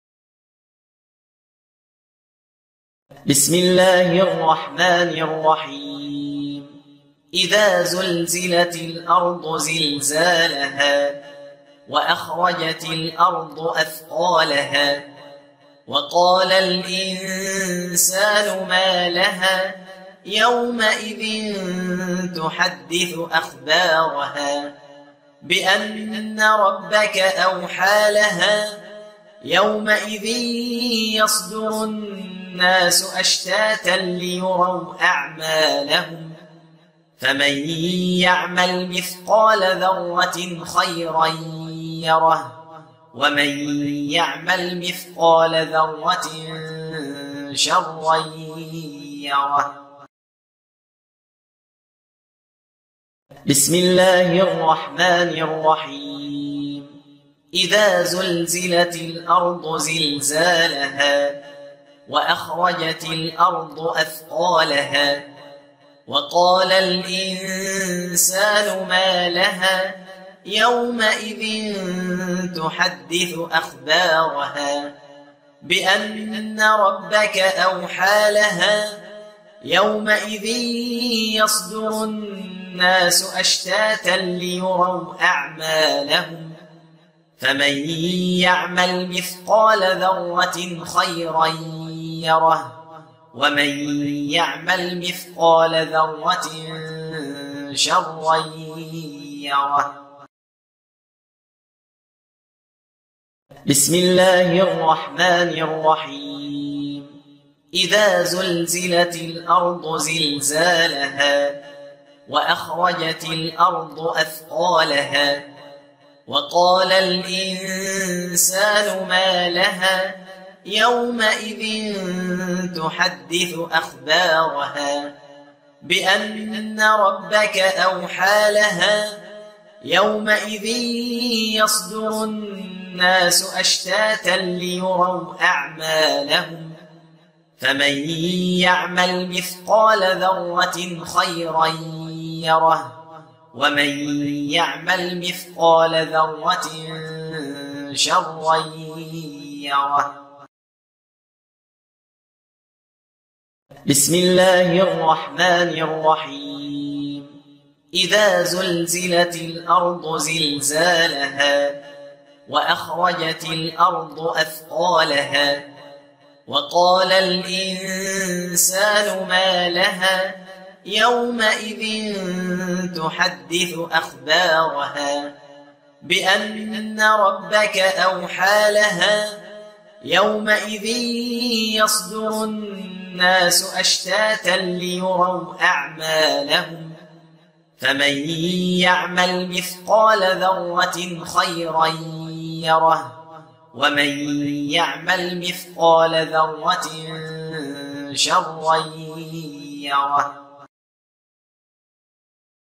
بسم الله الرحمن الرحيم إذا زلزلت الأرض زلزالها وأخرجت الأرض أثقالها وقال الإنسان ما لها يومئذ تحدث أخبارها بأن ربك أوحى لها يومئذ يصدر الناس أشتاتا ليروا أعمالهم فمن يعمل مثقال ذرة خيرا يره ومن يعمل مثقال ذرة شرا يره. بسم الله الرحمن الرحيم إذا زلزلت الأرض زلزالها وأخرجت الأرض أثقالها وقال الإنسان ما لها يومئذ تحدث أخبارها بأن ربك أوحى لها يومئذ يصدر الناس أشتاتا ليروا أعمالهم فمن يعمل مثقال ذرة خيرا يره ومن يعمل مثقال ذرة شرا يره. بسم الله الرحمن الرحيم إذا زلزلت الأرض زلزالها وأخرجت الأرض أثقالها وقال الإنسان ما لها يومئذ تحدث أخبارها بأن ربك أوحى لها يومئذ يصدر الناس أشتاتا ليروا أعمالهم فمن يعمل مثقال ذرة خيرا يره ومن يعمل مثقال ذرة شرا يره. بسم الله الرحمن الرحيم إذا زلزلت الأرض زلزالها وأخرجت الأرض أثقالها وقال الإنسان ما لها يومئذ تحدث أخبارها بأن ربك أوحى لها يومئذ يصدر الناس أشتاتا ليروا أعمالهم فمن يعمل مثقال ذرة خيرا يره ومن يعمل مثقال ذرة شرا يره.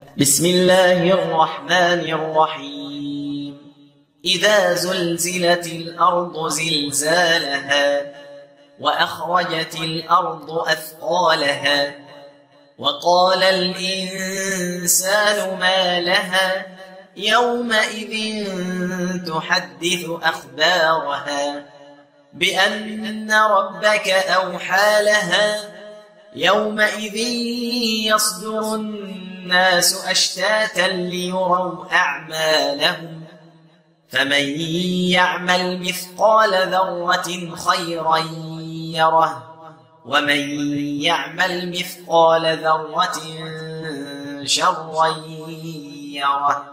بسم الله الرحمن الرحيم إذا زلزلت الأرض زلزالها وأخرجت الأرض أثقالها وقال الإنسان ما لها يومئذ تحدث أخبارها بأن ربك أوحى لها يومئذ يصدر الناس أشتاتا ليروا أعمالهم فمن يعمل مثقال ذرة خيرا يره ومن يعمل مثقال ذرة شرا يره.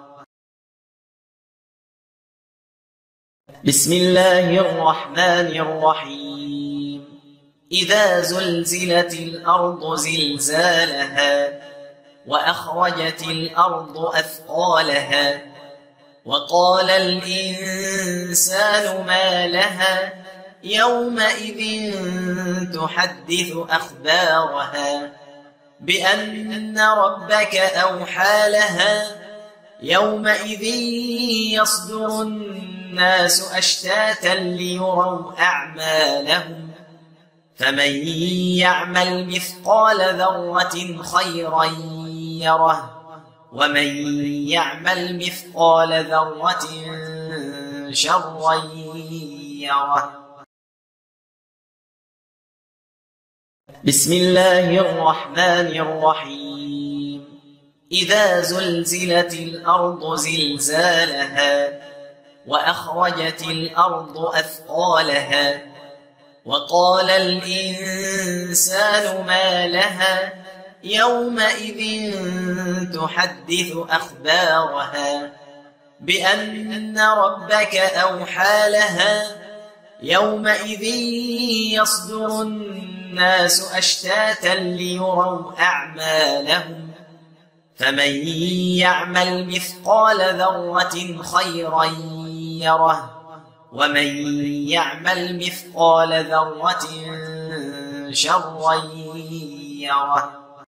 بسم الله الرحمن الرحيم إذا زلزلت الأرض زلزالها وأخرجت الأرض أثقالها وقال الإنسان ما لها يومئذ تحدث أخبارها بأن ربك أوحى لها يومئذ يصدر الناس أشتاتا ليروا أعمالهم فمن يعمل مثقال ذرة خيرا يره ومن يعمل مثقال ذرة شرا يره. بسم الله الرحمن الرحيم إذا زلزلت الأرض زلزالها وأخرجت الأرض أثقالها وقال الإنسان ما لها يومئذ تحدث أخبارها بأن ربك أوحى لها يومئذ يصدر الناس أشتاتا ليروا أعمالهم فمن يعمل مثقال ذرة خيرا يره ومن يعمل مثقال ذرة شرا يره.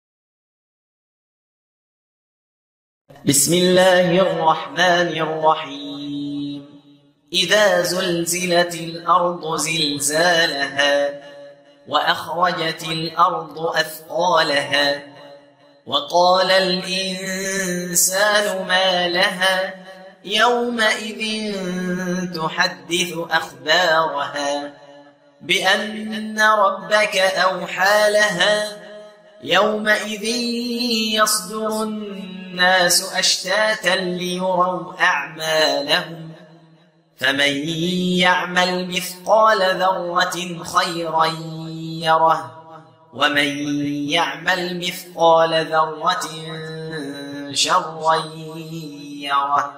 بسم الله الرحمن الرحيم إذا زلزلت الأرض زلزالها وأخرجت الأرض أثقالها وقال الإنسان ما لها يومئذ تحدث أخبارها بأن ربك أوحى لها يومئذ يصدر الناس أشتاتا ليروا أعمالهم فمن يعمل مثقال ذرة خيرا يره ومن يعمل مثقال ذرة شرا يره.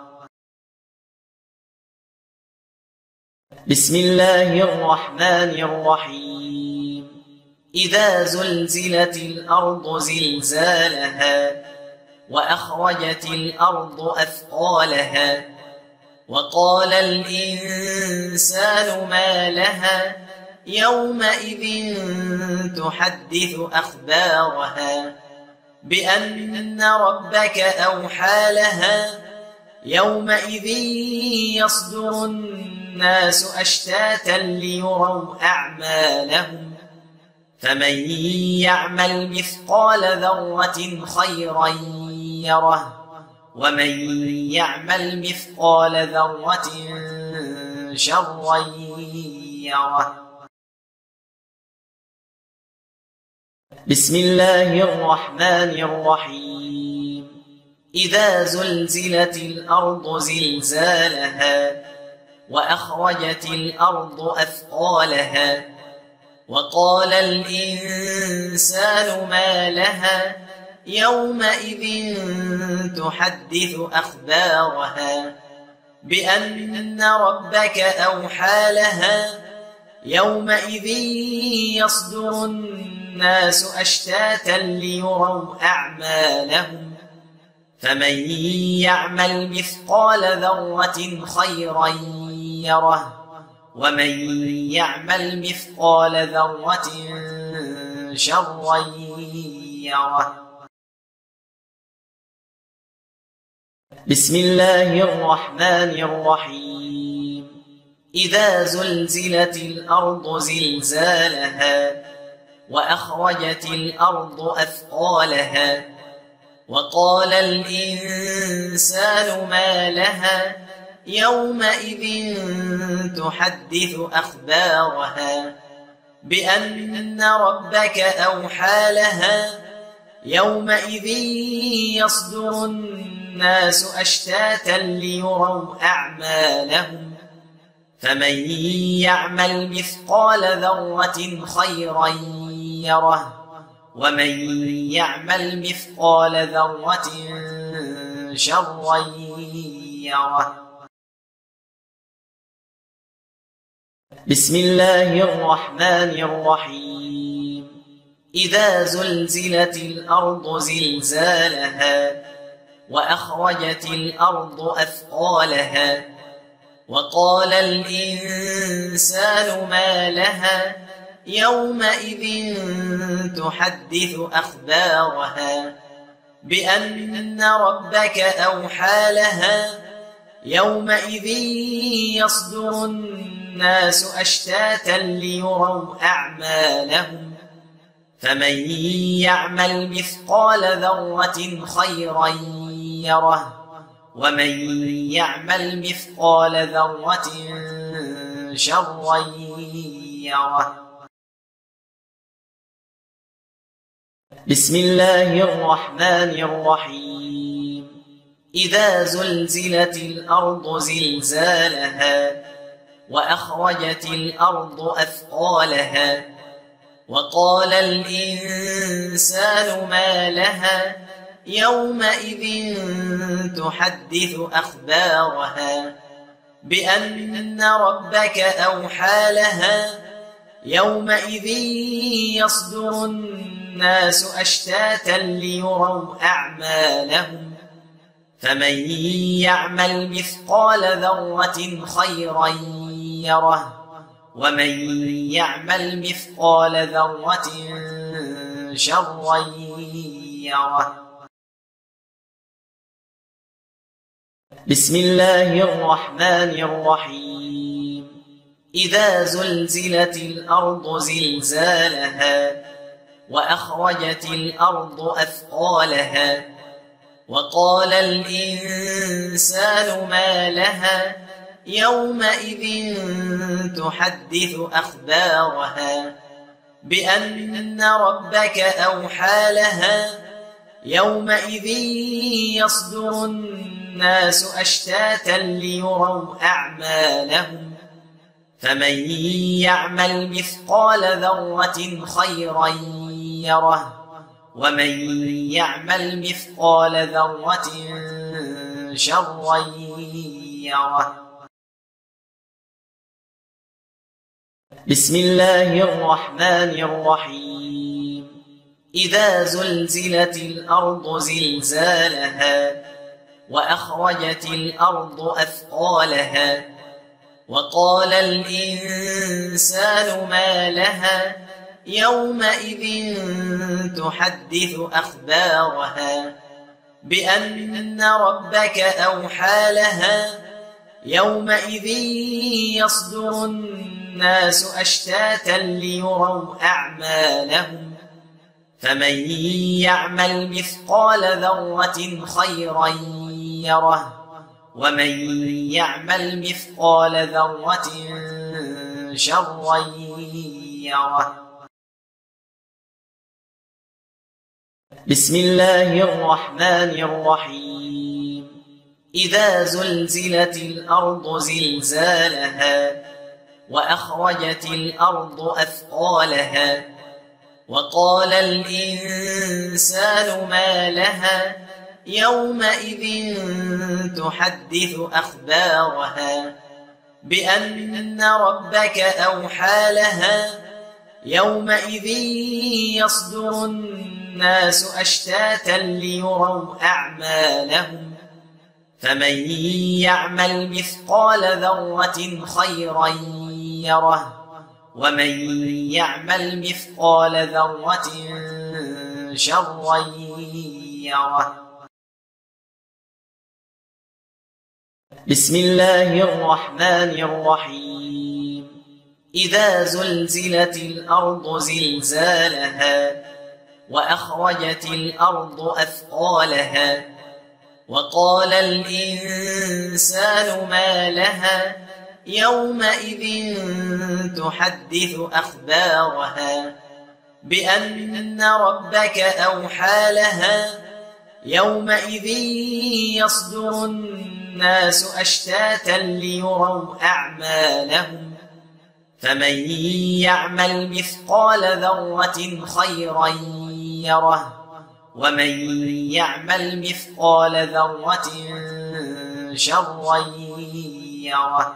بسم الله الرحمن الرحيم إذا زلزلت الأرض زلزالها وأخرجت الأرض أثقالها وقال الإنسان ما لها يومئذ تحدث أخبارها بأن ربك أوحى لها يومئذ يصدر الناس أشتاتا ليروا أعمالهم فمن يعمل مثقال ذرة خيرا يره ومن يعمل مثقال ذرة شرا يره. بسم الله الرحمن الرحيم إذا زلزلت الأرض زلزالها وأخرجت الأرض أثقالها وقال الإنسان ما لها يومئذ تحدث أخبارها بأن ربك أوحى لها يومئذ يصدر الناس أشتاتا ليروا أعمالهم فمن يعمل مثقال ذرة خيرا يره ومن يعمل مثقال ذرة شرا يره. بسم الله الرحمن الرحيم إذا زلزلت الأرض زلزالها وأخرجت الأرض أثقالها وقال الإنسان ما لها يومئذ تحدث أخبارها بأن ربك أوحى لها يومئذ يصدر الناس أشتاتا ليروا أعمالهم فمن يعمل مثقال ذرة خيرا يره ومن يعمل مثقال ذرة شرا يره. بسم الله الرحمن الرحيم إذا زلزلت الأرض زلزالها وأخرجت الأرض أثقالها وقال الإنسان ما لها يومئذ تحدث أخبارها بأن ربك أوحى لها يومئذ يصدر الناس أشتاتا ليروا أعمالهم فمن يعمل مثقال ذرة خيرا يره ومن يعمل مثقال ذرة شرا يره. بسم الله الرحمن الرحيم إذا زلزلت الأرض زلزالها وأخرجت الأرض أثقالها وقال الإنسان ما لها يومئذ تحدث أخبارها بأن ربك أوحى لها يومئذ يصدر الناس أشتاتا ليروا أعمالهم فمن يعمل مثقال ذرة خيرا يره ومن يعمل مثقال ذرة شرا يره. بسم الله الرحمن الرحيم إذا زلزلت الأرض زلزالها وأخرجت الأرض أثقالها وقال الإنسان ما لها يومئذ تحدث أخبارها بأن ربك أوحى لها يومئذ يصدر الناس أشتاتا ليروا أعمالهم فمن يعمل مثقال ذرة خيرا يره ومن يعمل مثقال ذرة شرا يره. بسم الله الرحمن الرحيم إذا زلزلت الأرض زلزالها وأخرجت الأرض أثقالها وقال الإنسان ما لها يومئذ تحدث أخبارها بأن ربك أوحى لها يومئذ يصدر الناس أشتاتا ليروا أعمالهم فمن يعمل مثقال ذرة خيرا يره ومن يعمل مثقال ذرة شرا يره. بسم الله الرحمن الرحيم إذا زلزلت الأرض زلزالها وأخرجت الأرض أثقالها وقال الإنسان ما لها يومئذ تحدث أخبارها بأن ربك أوحى لها يومئذ يصدر الناس أشتاتا ليروا أعمالهم فمن يعمل مثقال ذرة خيرا يره ومن يعمل مثقال ذرة شرا يره. بسم الله الرحمن الرحيم إذا زلزلت الأرض زلزالها وأخرجت الأرض أثقالها وقال الإنسان ما لها يومئذ تحدث أخبارها بأن ربك أوحى لها يومئذ يصدر الناس أشتاتا ليروا أعمالهم فمن يعمل مثقال ذرة خيرا يره ومن يعمل مثقال ذرة شرا يره.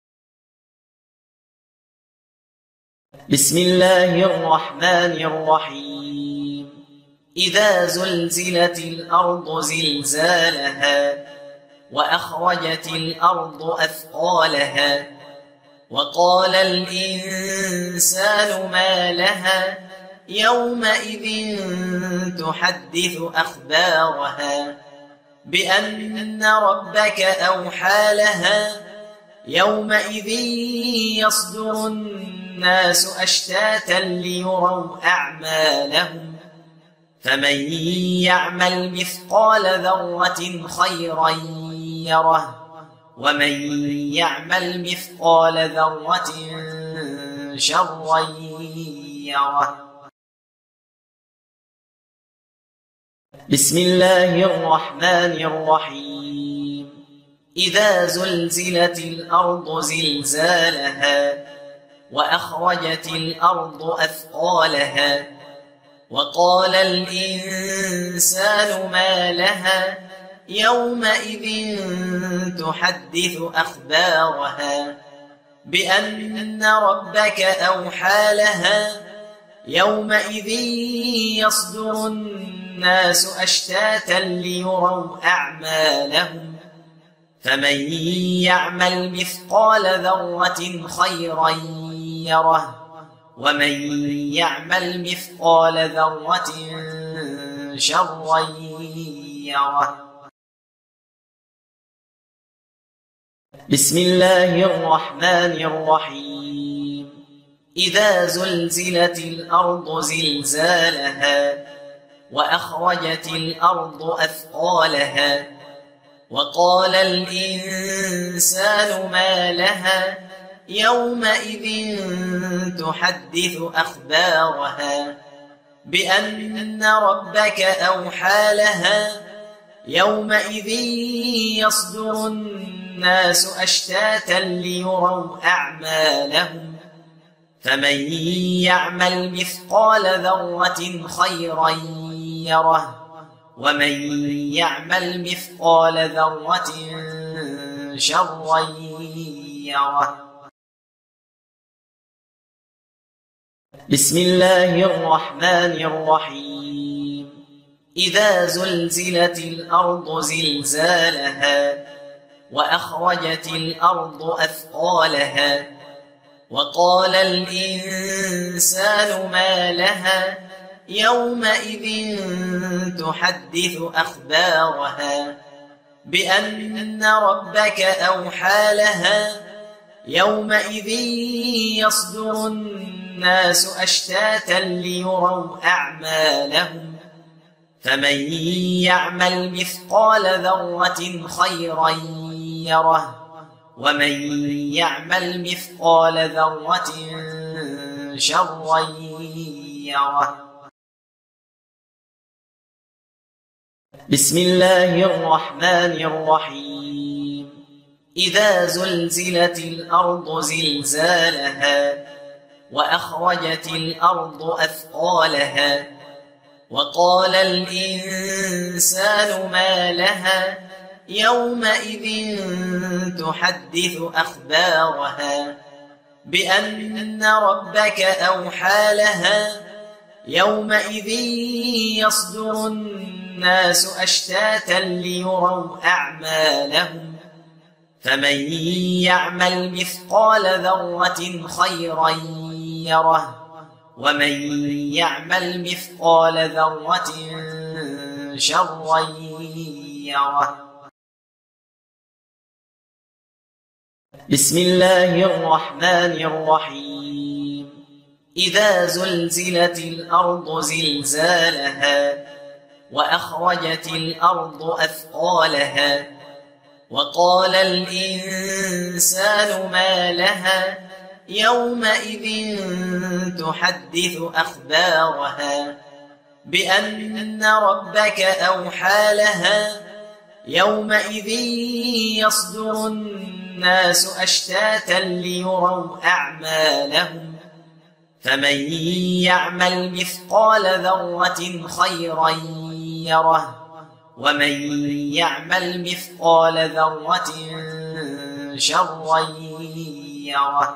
بسم الله الرحمن الرحيم إذا زلزلت الأرض زلزالها وأخرجت الأرض أثقالها وقال الإنسان ما لها يومئذ تحدث أخبارها بأن ربك أوحى لها يومئذ يصدر الناس أشتاتا ليروا أعمالهم فمن يعمل مثقال ذرة خيرا يره ومن يعمل مثقال ذرة شرا يره. بسم الله الرحمن الرحيم إذا زلزلت الأرض زلزالها وأخرجت الأرض أثقالها وقال الإنسان ما لها يومئذ تحدث أخبارها بأن ربك أوحى لها يومئذ يصدر الناس أشتاتا ليروا أعمالهم فمن يعمل مثقال ذرة خيرا يره ومن يعمل مثقال ذرة شرا يره. بسم الله الرحمن الرحيم إذا زلزلت الأرض زلزالها وأخرجت الأرض أثقالها وقال الإنسان ما لها يومئذ تحدث أخبارها بأن ربك أوحى لها يومئذ يصدر الناس أشتاتا ليروا أعمالهم فمن يعمل مثقال ذرة خيرا يره ومن يعمل مثقال ذرة شرا يره. بسم الله الرحمن الرحيم إذا زلزلت الأرض زلزالها وأخرجت الأرض أثقالها وقال الإنسان ما لها يومئذ تحدث أخبارها بأن ربك أوحى لها يومئذ يصدر الناس أشتاتا ليروا أعمالهم فمن يعمل مثقال ذرة خيرا يره ومن يعمل مثقال ذرة شرا يره. بسم الله الرحمن الرحيم إذا زلزلت الأرض زلزالها وأخرجت الأرض أثقالها وقال الإنسان ما لها يومئذ تحدث أخبارها بأن ربك أوحى لها يومئذ يصدر الناس أشتاتا ليروا أعمالهم فمن يعمل مثقال ذرة خيرا يره ومن يعمل مثقال ذرة شرا يره. بسم الله الرحمن الرحيم إذا زلزلت الأرض زلزالها وأخرجت الأرض أثقالها وقال الإنسان ما لها يومئذ تحدث أخبارها بأن ربك أوحى لها يومئذ يصدر الناس أشتاتا ليروا أعمالهم فمن يعمل مثقال ذرة خيرا يره ومن يعمل مثقال ذرة شرا يره.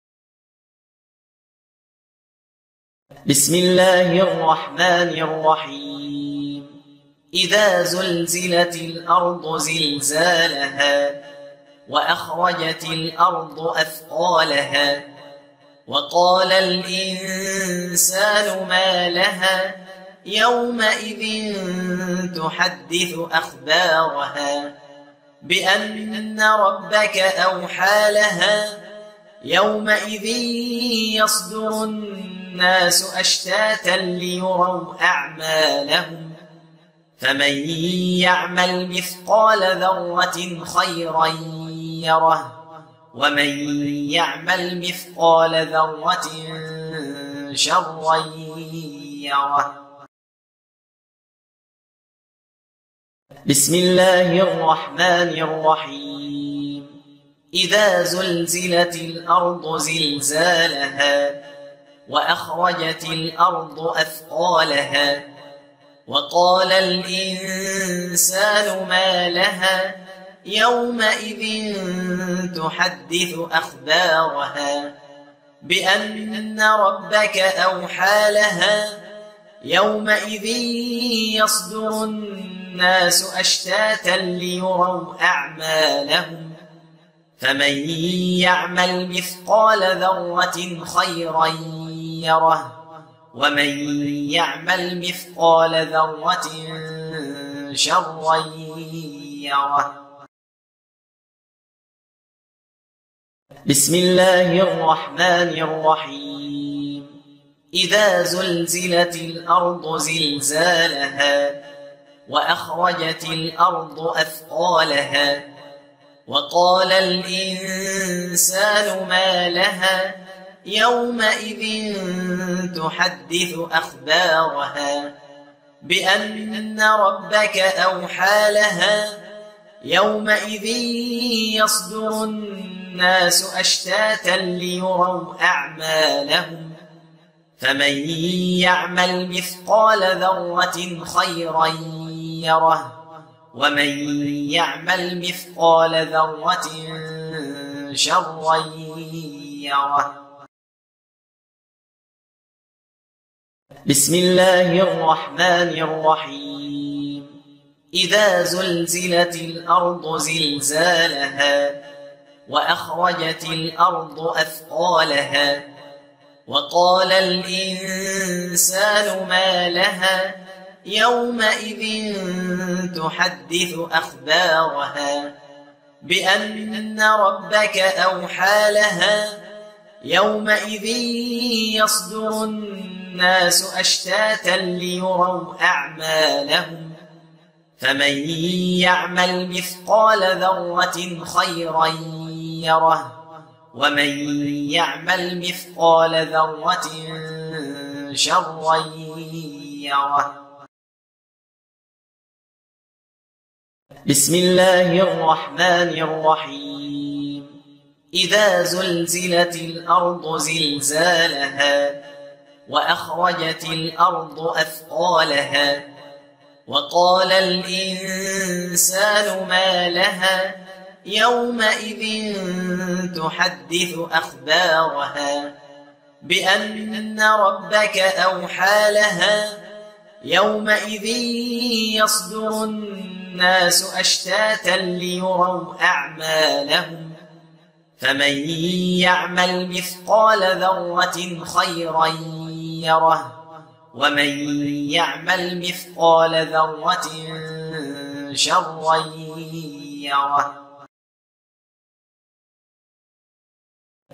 بسم الله الرحمن الرحيم إذا زلزلت الأرض زلزالها وأخرجت الأرض أثقالها وقال الإنسان ما لها يومئذ تحدث أخبارها بأن ربك أوحى لها يومئذ يصدر الناس أشتاتا ليروا أعمالهم فمن يعمل مثقال ذرة خيرا يره ومن يعمل مثقال ذرة شرا يره. بسم الله الرحمن الرحيم إذا زلزلت الأرض زلزالها وأخرجت الأرض أثقالها وقال الإنسان ما لها يومئذ تحدث أخبارها بأن ربك أوحى لها يومئذ يصدر الناس أشتاتا ليروا أعمالهم فمن يعمل مثقال ذرة خيرا يره ومن يعمل مثقال ذرة شرا يره. بسم الله الرحمن الرحيم إذا زلزلت الأرض زلزالها وأخرجت الأرض أثقالها وقال الإنسان ما لها يومئذ تحدث أخبارها بأن ربك أوحى لها يومئذ يصدر الناس أشتاتا ليروا أعمالهم فمن يعمل مثقال ذرة خيرا يره ومن يعمل مثقال ذرة شرا يره. بسم الله الرحمن الرحيم إذا زلزلت الأرض زلزالها وأخرجت الأرض أثقالها وقال الإنسان ما لها يومئذ تحدث أخبارها بأن ربك أوحى لها يومئذ يصدر الناس أشتاتا ليروا أعمالهم فمن يعمل مثقال ذرة خيرا يره ومن يعمل مثقال ذرة شرا يره. بسم الله الرحمن الرحيم إذا زلزلت الأرض زلزالها وأخرجت الأرض أثقالها وقال الإنسان ما لها يومئذ تحدث أخبارها بأن ربك أوحى لها يومئذ يصدر الناس أشتاتا ليروا أعمالهم فمن يعمل مثقال ذرة خيرا يره ومن يعمل مثقال ذرة شرا يره.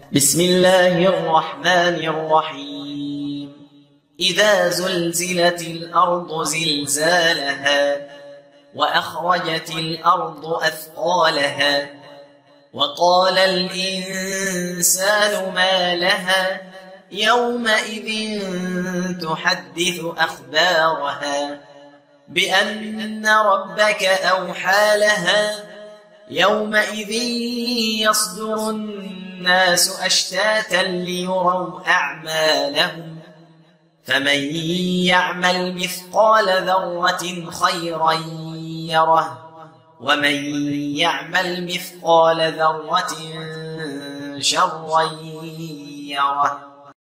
بسم الله الرحمن الرحيم إذا زلزلت الأرض زلزالها وأخرجت الأرض أثقالها وقال الإنسان ما لها يومئذ تحدث أخبارها بأن ربك أوحى لها يومئذ يصدر الناس أشتاتا ليروا أعمالهم فمن يعمل مثقال ذرة خيرا يره ومن يعمل مثقال ذرة شرا يره.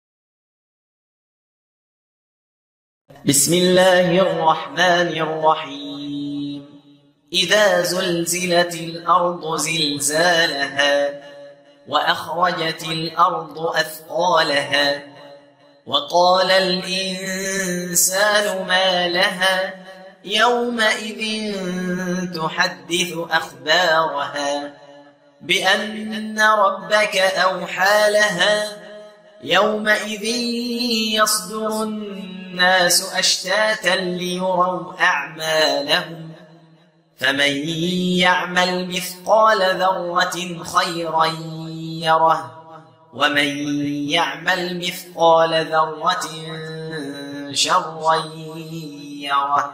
بسم الله الرحمن الرحيم إذا زلزلت الأرض زلزالها وأخرجت الأرض أثقالها وقال الإنسان ما لها يومئذ تحدث أخبارها بأن ربك أوحى لها يومئذ يصدر الناس أشتاتا ليروا أعمالهم فمن يعمل مثقال ذرة خيرا يره ومن يعمل مثقال ذرة شرا يره.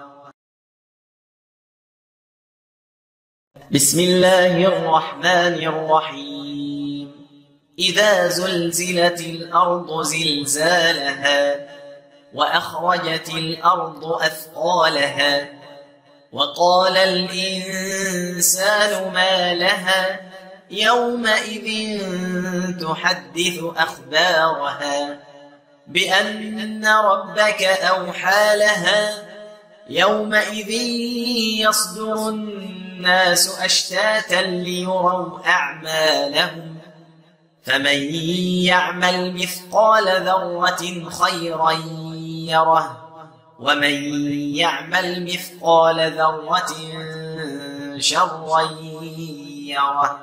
بسم الله الرحمن الرحيم إذا زلزلت الأرض زلزالها وأخرجت الأرض أثقالها وقال الإنسان ما لها يومئذ تحدث أخبارها بأن ربك أوحى لها يومئذ يصدر الناس أشتاتا ليروا أعمالهم فمن يعمل مثقال ذرة خيرا يره ومن يعمل مثقال ذرة شرا يره.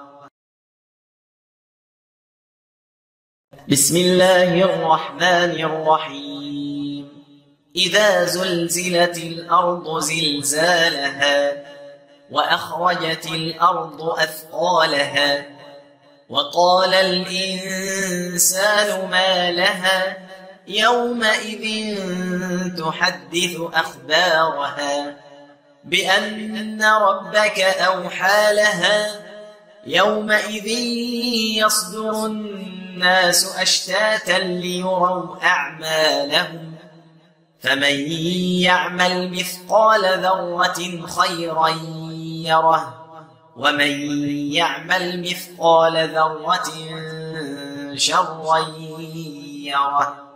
بسم الله الرحمن الرحيم إذا زلزلت الأرض زلزالها وأخرجت الأرض أثقالها وقال الإنسان ما لها يومئذ تحدث أخبارها بأن ربك أوحى لها يومئذ يصدر الناس أشتاتا ليروا أعمالهم فمن يعمل مثقال ذرة خيرا يره ومن يعمل مثقال ذرة شرا يره.